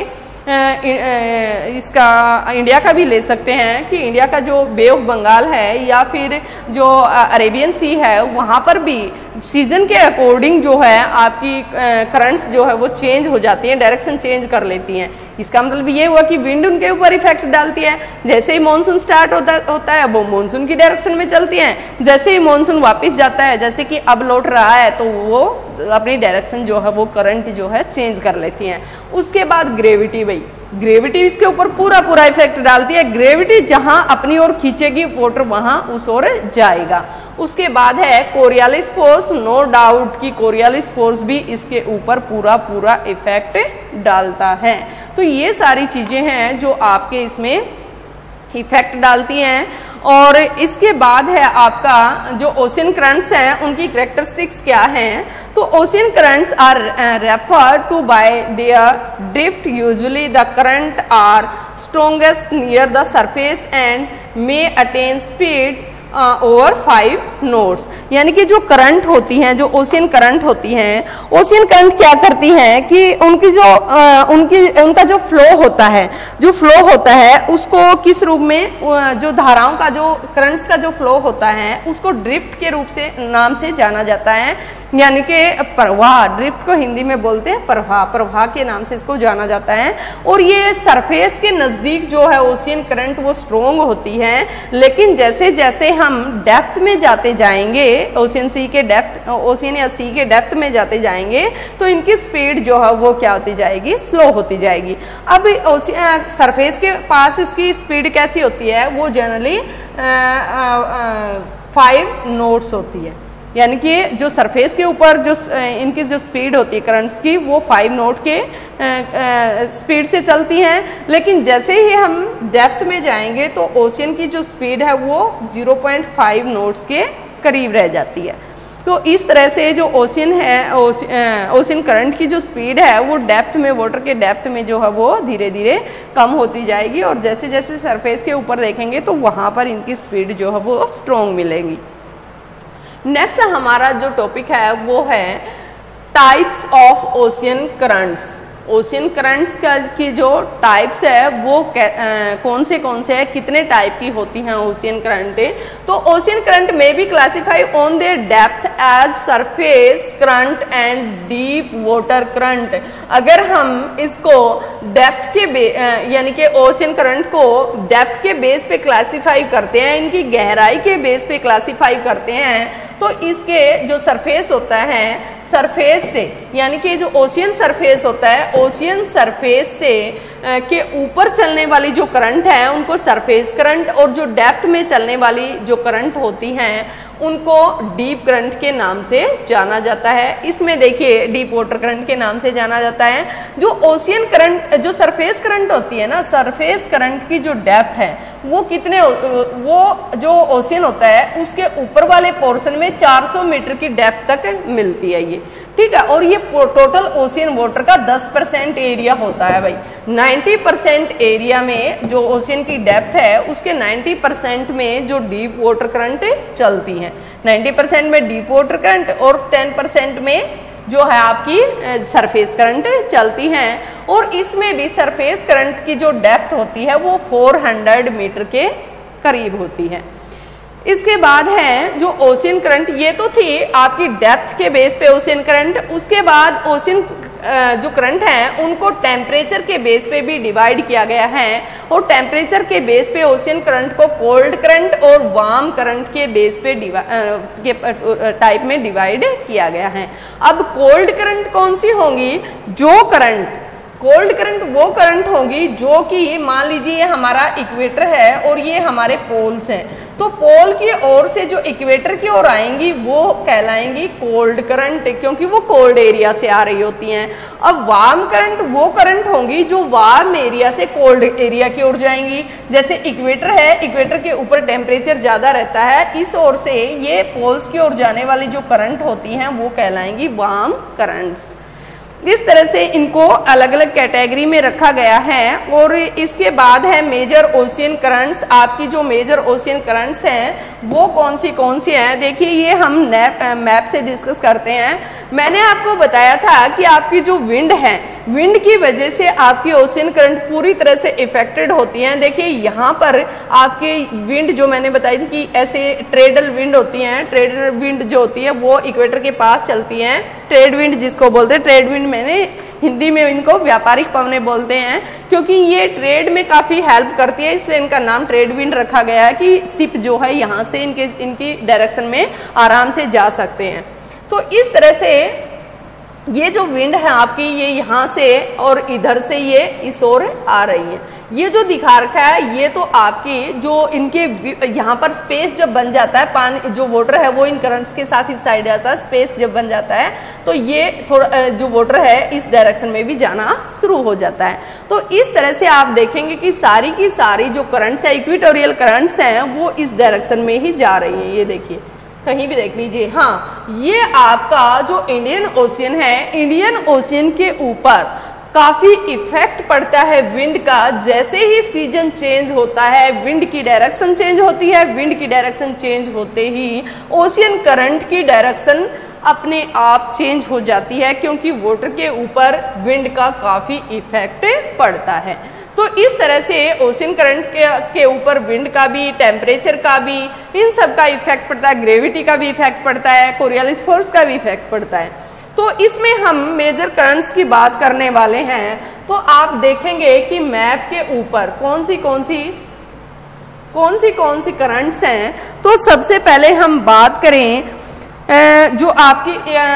इसका इंडिया का भी ले सकते हैं कि इंडिया का जो बे ऑफ बंगाल है या फिर जो अरेबियन सी है वहाँ पर भी सीजन के अकॉर्डिंग जो है आपकी करंट्स जो है वो चेंज हो जाती हैं, डायरेक्शन चेंज कर लेती हैं। इसका मतलब ये हुआ कि विंड उनके ऊपर इफेक्ट डालती है। जैसे ही मानसून स्टार्ट होता होता है वो मानसून की डायरेक्शन में चलती हैं, जैसे ही मानसून वापस जाता है, जैसे कि अब लौट रहा है, तो वो अपनी डायरेक्शन जो है वो करंट जो है चेंज कर लेती हैं। उसके बाद ग्रेविटी, भाई ग्रेविटी इसके ऊपर पूरा पूरा इफेक्ट डालती है। ग्रेविटी जहां अपनी ओर खींचेगी वाटर वहां उस ओर जाएगा। उसके बाद है कोरियालिस फोर्स। नो डाउट कि कोरियालिस फोर्स भी इसके ऊपर पूरा पूरा इफेक्ट डालता है। तो ये सारी चीजें हैं जो आपके इसमें इफेक्ट डालती हैं। और इसके बाद है आपका जो ओशियन करंट्स हैं उनकी कैरेक्टरिस्टिक्स क्या हैं। तो ocean currents are referred to by their drift. Usually the current are strongest near the surface and may attain speed over five knots. यानी कि जो करंट होती हैं, जो ओशियन करंट होती हैं, ओशियन करंट क्या करती हैं कि उनकी जो आ, उनकी उनका जो फ्लो होता है, जो फ्लो होता है उसको किस रूप में, जो धाराओं का जो करंट्स का जो फ्लो होता है उसको ड्रिफ्ट के रूप से नाम से जाना जाता है। यानी कि प्रवाह, ड्रिफ्ट को हिंदी में बोलते हैं प्रवाह, प्रवाह के नाम से इसको जाना जाता है। और ये सरफेस के नजदीक जो है ओशियन करंट वो स्ट्रोंग होती है, लेकिन जैसे जैसे हम डेप्थ में जाते जाएंगे, ओशियन सी के डेप्थ, ओशियन या सी के डेप्थ में जाते जाएंगे तो इनकी स्पीड जो है वो क्या होती जाएगी, स्लो होती जाएगी। अब सरफेस के पास इसकी स्पीड कैसी होती है, वो जनरली फाइव नोट्स होती है। यानी कि जो सरफेस के ऊपर जो इनकी जो स्पीड होती है करंट्स की वो फाइव नोट के स्पीड से चलती हैं। लेकिन जैसे ही हम डेप्थ में जाएंगे तो ओशियन की जो स्पीड है वो ज़ीरो पॉइंट फाइव नोट्स के करीब रह जाती है। तो इस तरह से जो ओशियन है, ओशियन करंट की जो स्पीड है वो डेप्थ में, वाटर के डेप्थ में जो है वो धीरे धीरे कम होती जाएगी। और जैसे जैसे सरफेस के ऊपर देखेंगे तो वहाँ पर इनकी स्पीड जो है वो स्ट्रॉन्ग मिलेगी। नेक्स्ट हमारा जो टॉपिक है वो है types of ocean currents. Ocean currents का की जो टाइप्स है वो आ, कौन से कौन से है, कितने टाइप की होती हैं ओशियन करंट। तो ओशियन करंट में be classify on their depth as surface current and deep water current. अगर हम इसको डेप्थ के यानी कि ओशियन करंट को डेप्थ के बेस पे क्लासिफाई करते हैं, इनकी गहराई के बेस पे क्लासिफाई करते हैं, तो इसके जो सरफेस होता है, सरफेस से यानी कि जो ओशियन सरफेस होता है, ओशियन सरफेस से के ऊपर चलने वाली जो करंट है उनको सरफेस करंट, और जो डेप्थ में चलने वाली जो करंट होती हैं उनको डीप करंट के नाम से जाना जाता है। इसमें देखिए डीप वाटर करंट के नाम से जाना जाता है। जो ओशियन करंट, जो सरफेस करंट होती है ना, सरफेस करंट की जो डेप्थ है वो कितने, वो जो ओशियन होता है उसके ऊपर वाले पोर्शन में चार सौ मीटर की डेप्थ तक मिलती है ये, ठीक है। और ये टोटल ओशियन वाटर का दस परसेंट एरिया होता है भाई। नब्बे परसेंट एरिया में जो ओशियन की डेप्थ है उसके नब्बे परसेंट में जो डीप वाटर करंट चलती हैं, नब्बे परसेंट में डीप वाटर करंट और टेन परसेंट में जो है आपकी सरफेस करंट चलती हैं। और इसमें भी सरफेस करंट की जो डेप्थ होती है वो चार सौ मीटर के करीब होती है। इसके बाद है जो ओशियन करंट, ये तो थी आपकी डेप्थ के बेस पे ओशियन करंट। उसके बाद ओशियन जो करंट हैं उनको टेम्परेचर के बेस पे भी डिवाइड किया गया है। और टेम्परेचर के बेस पे ओशियन करंट को कोल्ड करंट और वार्म करंट के बेस पे के टाइप में डिवाइड किया गया है। अब कोल्ड करंट कौन सी होंगी, जो करंट, कोल्ड करंट वो करंट होगी जो कि मान लीजिए हमारा इक्वेटर है और ये हमारे पोल्स हैं, तो पोल की ओर से जो इक्वेटर की ओर आएंगी वो कहलाएंगी कोल्ड करंट, क्योंकि वो कोल्ड एरिया से आ रही होती हैं। अब वार्म करंट वो करंट होंगी जो वार्म एरिया से कोल्ड एरिया की ओर जाएंगी। जैसे इक्वेटर है, इक्वेटर के ऊपर टेम्परेचर ज्यादा रहता है, इस ओर से ये पोल्स की ओर जाने वाली जो करंट होती हैं वो कहलाएंगी वार्म करंट्स। इस तरह से इनको अलग अलग कैटेगरी में रखा गया है। और इसके बाद है मेजर ओशियन करंट्स। आपकी जो मेजर ओशियन करंट्स हैं वो कौन सी कौन सी हैं, देखिए ये हम मैप से डिस्कस करते हैं। मैंने आपको बताया था कि आपकी जो विंड है, विंड की वजह से आपकी ओशियन करंट पूरी तरह से इफेक्टेड होती हैं। देखिए यहाँ पर आपकी विंड जो मैंने बताई थी कि ऐसे ट्रेडल विंड होती हैं, ट्रेडल विंड जो होती है वो इक्वेटर के पास चलती हैं। ट्रेड विंड जिसको बोलते हैं, ट्रेड विंड मैंने हिंदी में इनको व्यापारिक पवनें बोलते हैं, क्योंकि ये ट्रेड में काफ़ी हेल्प करती है, इसलिए इनका नाम ट्रेड विंड रखा गया है कि शिप जो है यहाँ से इनके इनकी डायरेक्शन में आराम से जा सकते हैं। तो इस तरह से ये जो विंड है आपकी, ये यहाँ से और इधर से ये इस ओर आ रही है। ये जो दिखा रखा है ये तो आपकी जो इनके यहाँ पर स्पेस जब बन जाता है, पानी जो वाटर है वो इन करंट्स के साथ इस साइड आता है, स्पेस जब बन जाता है तो ये थोड़ा जो वाटर है इस डायरेक्शन में भी जाना शुरू हो जाता है। तो इस तरह से आप देखेंगे कि सारी की सारी जो करंट्स है, इक्वेटोरियल करंट्स हैं, वो इस डायरेक्शन में ही जा रही हैं। ये देखिए कहीं भी देख लीजिए। हाँ, ये आपका जो इंडियन ओशियन है, इंडियन ओशियन के ऊपर काफी इफेक्ट पड़ता है विंड का। जैसे ही सीजन चेंज होता है, विंड की डायरेक्शन चेंज होती है, विंड की डायरेक्शन चेंज होते ही ओशियन करंट की डायरेक्शन अपने आप चेंज हो जाती है, क्योंकि वाटर के ऊपर विंड का काफी इफेक्ट पड़ता है। तो इस तरह से ओशियन करंट के के ऊपर विंड का भी, टेम्परेचर का भी, इन सब का इफेक्ट पड़ता है, ग्रेविटी का भी इफेक्ट पड़ता है, कोरियोलिस फोर्स का भी इफेक्ट पड़ता है। तो इसमें हम मेजर करंट्स की बात करने वाले हैं। तो आप देखेंगे कि मैप के ऊपर कौन सी कौन सी कौन सी कौन सी करंट्स हैं। तो सबसे पहले हम बात करें जो आपकी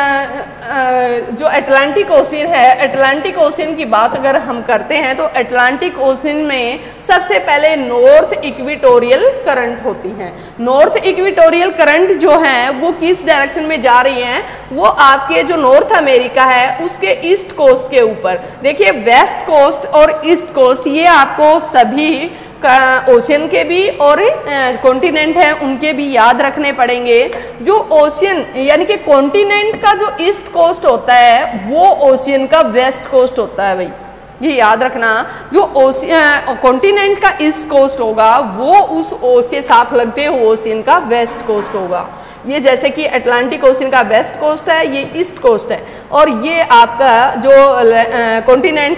जो अटलांटिक ओशियन है, अटलांटिक ओशियन की बात अगर हम करते हैं तो अटलांटिक ओशियन में सबसे पहले नॉर्थ इक्वेटोरियल करंट होती हैं। नॉर्थ इक्वेटोरियल करंट जो है वो किस डायरेक्शन में जा रही हैं, वो आपके जो नॉर्थ अमेरिका है उसके ईस्ट कोस्ट के ऊपर। देखिए वेस्ट कोस्ट और ईस्ट कोस्ट ये आपको सभी ओशियन के भी और कॉन्टिनेंट है उनके भी याद रखने पड़ेंगे। जो ओशियन यानी कि कॉन्टिनेंट का जो ईस्ट कोस्ट होता है वो ओशियन का वेस्ट कोस्ट होता है। भाई ये याद रखना, जो ओशियन कॉन्टिनेंट का ईस्ट कोस्ट होगा वो उस के साथ लगते हुए ओशियन का वेस्ट कोस्ट होगा। ये जैसे कि अटलांटिक ओशियन का वेस्ट कोस्ट है, ये ईस्ट कोस्ट है, और ये आपका जो कॉन्टिनेंट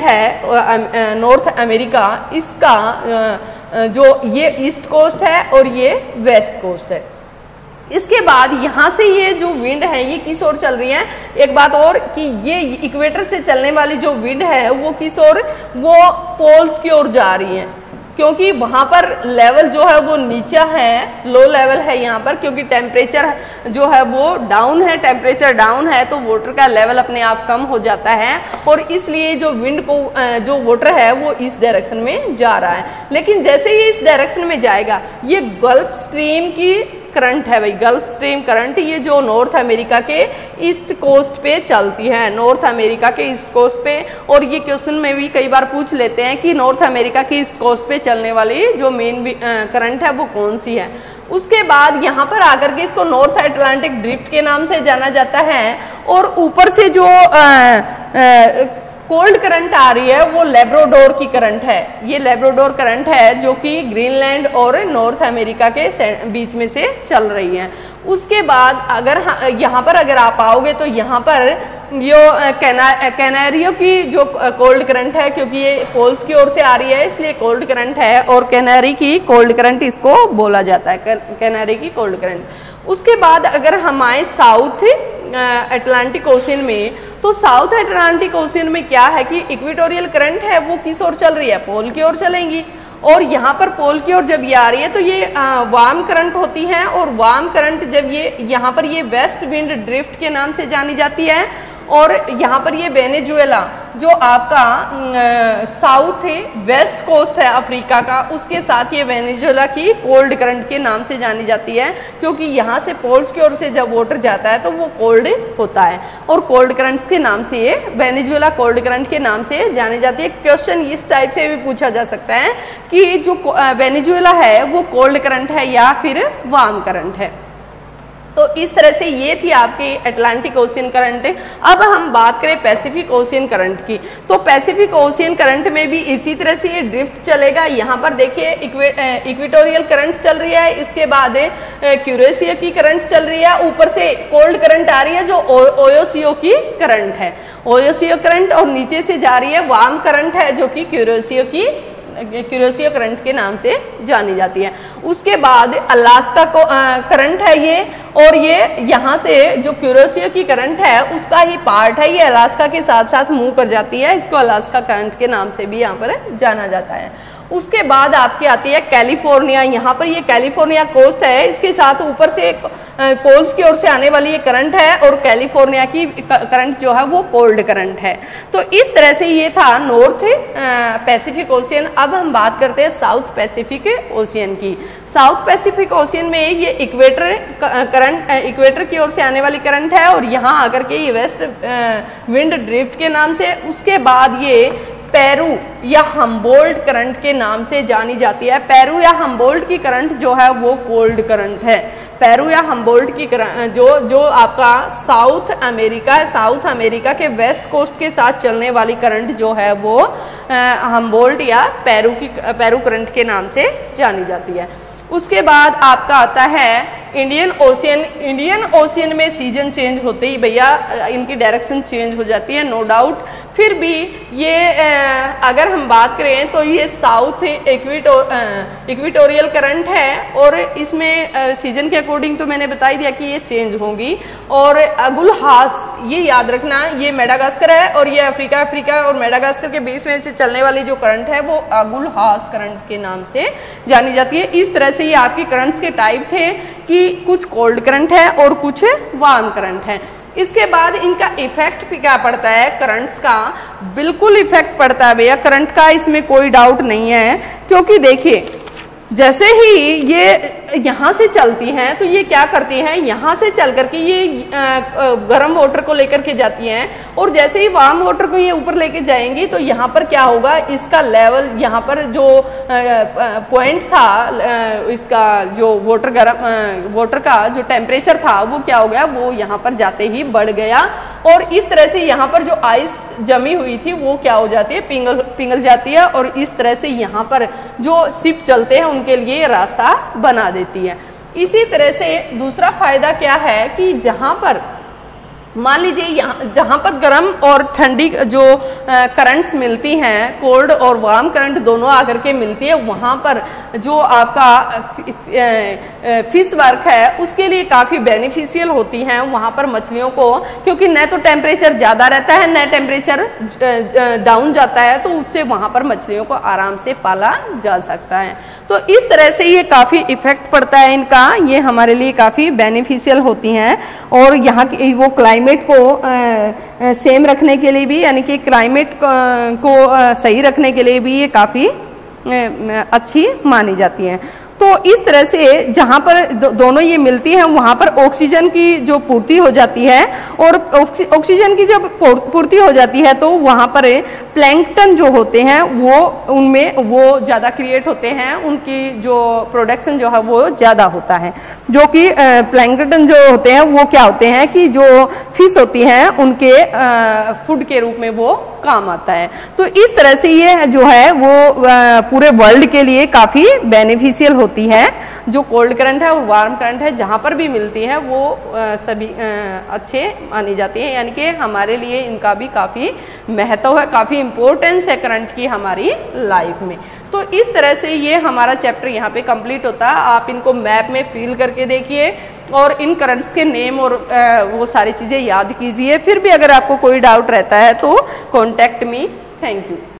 है नॉर्थ अमेरिका, इसका जो ये ईस्ट कोस्ट है और ये वेस्ट कोस्ट है। इसके बाद यहाँ से ये जो विंड है ये किस ओर चल रही है। एक बात और कि ये इक्वेटर से चलने वाली जो विंड है वो किस ओर, वो पोल्स की ओर जा रही है, क्योंकि वहां पर लेवल जो है वो नीचा है, लो लेवल है यहाँ पर, क्योंकि टेम्परेचर जो है वो डाउन है, टेम्परेचर डाउन है तो वाटर का लेवल अपने आप कम हो जाता है, और इसलिए जो विंड को जो वाटर है वो इस डायरेक्शन में जा रहा है। लेकिन जैसे ही इस डायरेक्शन में जाएगा, ये गल्फ स्ट्रीम की करंट है। भाई गल्फ स्ट्रीम करंट ये जो नॉर्थ अमेरिका के ईस्ट कोस्ट पे चलती है, नॉर्थ अमेरिका के ईस्ट कोस्ट पे। और ये क्वेश्चन में भी कई बार पूछ लेते हैं कि नॉर्थ अमेरिका के ईस्ट कोस्ट पे चलने वाली जो मेन करंट है वो कौन सी है। उसके बाद यहाँ पर आकर के इसको नॉर्थ अटलांटिक ड्रिफ्ट के नाम से जाना जाता है। और ऊपर से जो आ, आ, कोल्ड करंट आ रही है वो लेब्राडोर की करंट है। ये लेब्राडोर करंट है जो कि ग्रीनलैंड और नॉर्थ अमेरिका के बीच में से चल रही है। उसके बाद अगर यहाँ पर अगर आप आओगे तो यहाँ पर जो कैना कैनारियो की जो कोल्ड करंट है, क्योंकि ये पोल्स की ओर से आ रही है इसलिए कोल्ड करंट है, और कैनारी की कोल्ड करंट इसको बोला जाता है, कैनारी की कोल्ड करंट। उसके बाद अगर हम आए साउथ अटलांटिक ओशियन में, तो साउथ अटलांटिक ओशियन में क्या है कि इक्वेटोरियल करंट है वो किस ओर चल रही है, पोल की ओर चलेंगी। और यहाँ पर पोल की ओर जब ये आ रही है तो ये वार्म करंट होती है, और वार्म करंट जब ये यहाँ पर ये वेस्ट विंड ड्रिफ्ट के नाम से जानी जाती है। और यहाँ पर ये वेनेजुएला जो आपका साउथ वेस्ट कोस्ट है अफ्रीका का, उसके साथ ये वेनेजुएला की कोल्ड करंट के नाम से जानी जाती है, क्योंकि यहाँ से पोल्स की ओर से जब वाटर जाता है तो वो कोल्ड होता है, और कोल्ड करंट्स के नाम से ये वेनेजुएला कोल्ड करंट के नाम से जानी जाती है। क्वेश्चन इस टाइप से भी पूछा जा सकता है कि जो वेनेजुएला है वो कोल्ड करंट है या फिर वार्म करंट है। तो इस तरह से ये थी आपकी अटलांटिक ओशियन करंट। अब हम बात करें पैसिफिक ओशियन करंट की, तो पैसिफिक ओशियन करंट में भी इसी तरह से ये ड्रिफ्ट चलेगा। यहाँ पर देखिए इक्वेटोरियल करंट चल रही है, इसके बाद क्यूरेशियो की करंट चल रही है, ऊपर से कोल्ड करंट आ रही है जो ओयोसियो की करंट है, ओयोसियो करंट, और नीचे से जा रही है वार्म करंट है जो कि क्यूरेशियो की क्यूरेशियो करंट के नाम से जानी जाती है। उसके बाद अलास्का को करंट है ये, और ये यहाँ से जो क्यूरेशियो की करंट है उसका ही पार्ट है, ये अलास्का के साथ साथ मूव कर जाती है, इसको अलास्का करंट के नाम से भी यहाँ पर जाना जाता है। उसके बाद आपकी आती है कैलिफोर्निया, यहाँ पर ये कैलिफोर्निया कोस्ट है, इसके साथ ऊपर से पोल्स की ओर से आने वाली ये करंट है, और कैलिफोर्निया की करंट जो है वो कोल्ड करंट है। तो इस तरह से ये था नॉर्थ पैसिफिक ओशियन। अब हम बात करते हैं साउथ पैसिफिक ओशियन की। साउथ पैसिफिक ओशियन में ये इक्वेटर करंट, इक्वेटर की ओर से आने वाली करंट है, और यहाँ आकर के ये वेस्ट विंड ड्रिफ्ट के नाम से, उसके बाद ये पेरू या हम्बोल्ट करंट के नाम से जानी जाती है। पेरू या हम्बोल्ट की करंट जो है वो कोल्ड करंट है। पेरू या हम्बोल्ट की करंट जो जो आपका साउथ अमेरिका है, साउथ अमेरिका के वेस्ट कोस्ट के साथ चलने वाली करंट जो है वो हम्बोल्ट या पेरू की पेरू करंट के नाम से जानी जाती है। उसके बाद आपका आता है इंडियन ओशियन। इंडियन ओशियन में सीजन चेंज होते ही भैया इनकी डायरेक्शन चेंज हो जाती है, नो डाउट। फिर भी ये अगर हम बात करें तो ये साउथ इक्वेटोर इक्वेटोरियल करंट है, और इसमें सीजन के अकॉर्डिंग तो मैंने बता ही दिया कि ये चेंज होंगी। और अगुलहास, ये याद रखना, ये मेडागास्कर है और ये अफ्रीका अफ्रीका और मेडागास्कर के बीच में से चलने वाली जो करंट है वो अगुलहास करंट के नाम से जानी जाती है। इस तरह से ये आपके करंट्स के टाइप थे कि कुछ कोल्ड करंट है और कुछ वार्म करंट है। इसके बाद इनका इफेक्ट भी क्या पड़ता है करंट्स का, बिल्कुल इफेक्ट पड़ता है भैया करंट का, इसमें कोई डाउट नहीं है। क्योंकि देखिए जैसे ही ये यहाँ से चलती हैं तो ये क्या करती हैं, यहाँ से चल करके ये गर्म वाटर को लेकर के जाती हैं, और जैसे ही वार्म वाटर को ये ऊपर लेके जाएंगी तो यहाँ पर क्या होगा, इसका लेवल यहाँ पर जो पॉइंट था, इसका जो वाटर गर्म वाटर का जो टेम्परेचर था वो क्या हो गया, वो यहाँ पर जाते ही बढ़ गया, और इस तरह से यहाँ पर जो आइस जमी हुई थी वो क्या हो जाती है, पिघल पिघल जाती है, और इस तरह से यहाँ पर जो शिप चलते हैं उनके लिए रास्ता बना देती है। इसी तरह से दूसरा फायदा क्या है कि जहां पर मान लीजिए यहाँ जहाँ पर गर्म और ठंडी जो करंट्स मिलती हैं, कोल्ड और वार्म करंट दोनों आकर के मिलती है, वहाँ पर जो आपका फिश वर्क है उसके लिए काफ़ी बेनिफिशियल होती हैं वहाँ पर मछलियों को, क्योंकि न तो टेम्परेचर ज़्यादा रहता है न टेम्परेचर डाउन जाता है, तो उससे वहाँ पर मछलियों को आराम से पाला जा सकता है। तो इस तरह से ये काफ़ी इफेक्ट पड़ता है इनका, ये हमारे लिए काफ़ी बेनिफिशियल होती हैं। और यहाँ की वो क्लाइमेट को आ, सेम रखने के लिए भी, यानी कि क्लाइमेट को आ, सही रखने के लिए भी ये काफ़ी अच्छी मानी जाती हैं। तो इस तरह से जहाँ पर दो, दोनों ये मिलती हैं वहाँ पर ऑक्सीजन की जो पूर्ति हो जाती है, और ऑक्सीजन की जब पूर्ति हो जाती है तो वहाँ पर प्लैंकटन जो होते हैं वो उनमें वो ज़्यादा क्रिएट होते हैं, उनकी जो प्रोडक्शन जो है वो ज़्यादा होता है। जो कि प्लैंकटन जो होते हैं वो क्या होते हैं कि जो फिश होती हैं उनके फूड के रूप में वो काम आता है। तो इस तरह से ये जो है वो पूरे वर्ल्ड के लिए काफ़ी बेनिफिशियल होती है। जो कोल्ड करंट है और वार्म करंट है जहाँ पर भी मिलती है वो सभी अच्छे मानी जाती है, यानी कि हमारे लिए इनका भी काफ़ी महत्व है, काफ़ी इम्पोर्टेंस है करंट की हमारी लाइफ में। तो इस तरह से ये हमारा चैप्टर यहाँ पे कंप्लीट होता है। आप इनको मैप में फिल करके देखिए और इन करंट्स के नेम और वो सारी चीज़ें याद कीजिए। फिर भी अगर आपको कोई डाउट रहता है तो कॉन्टैक्ट मी। Thank you.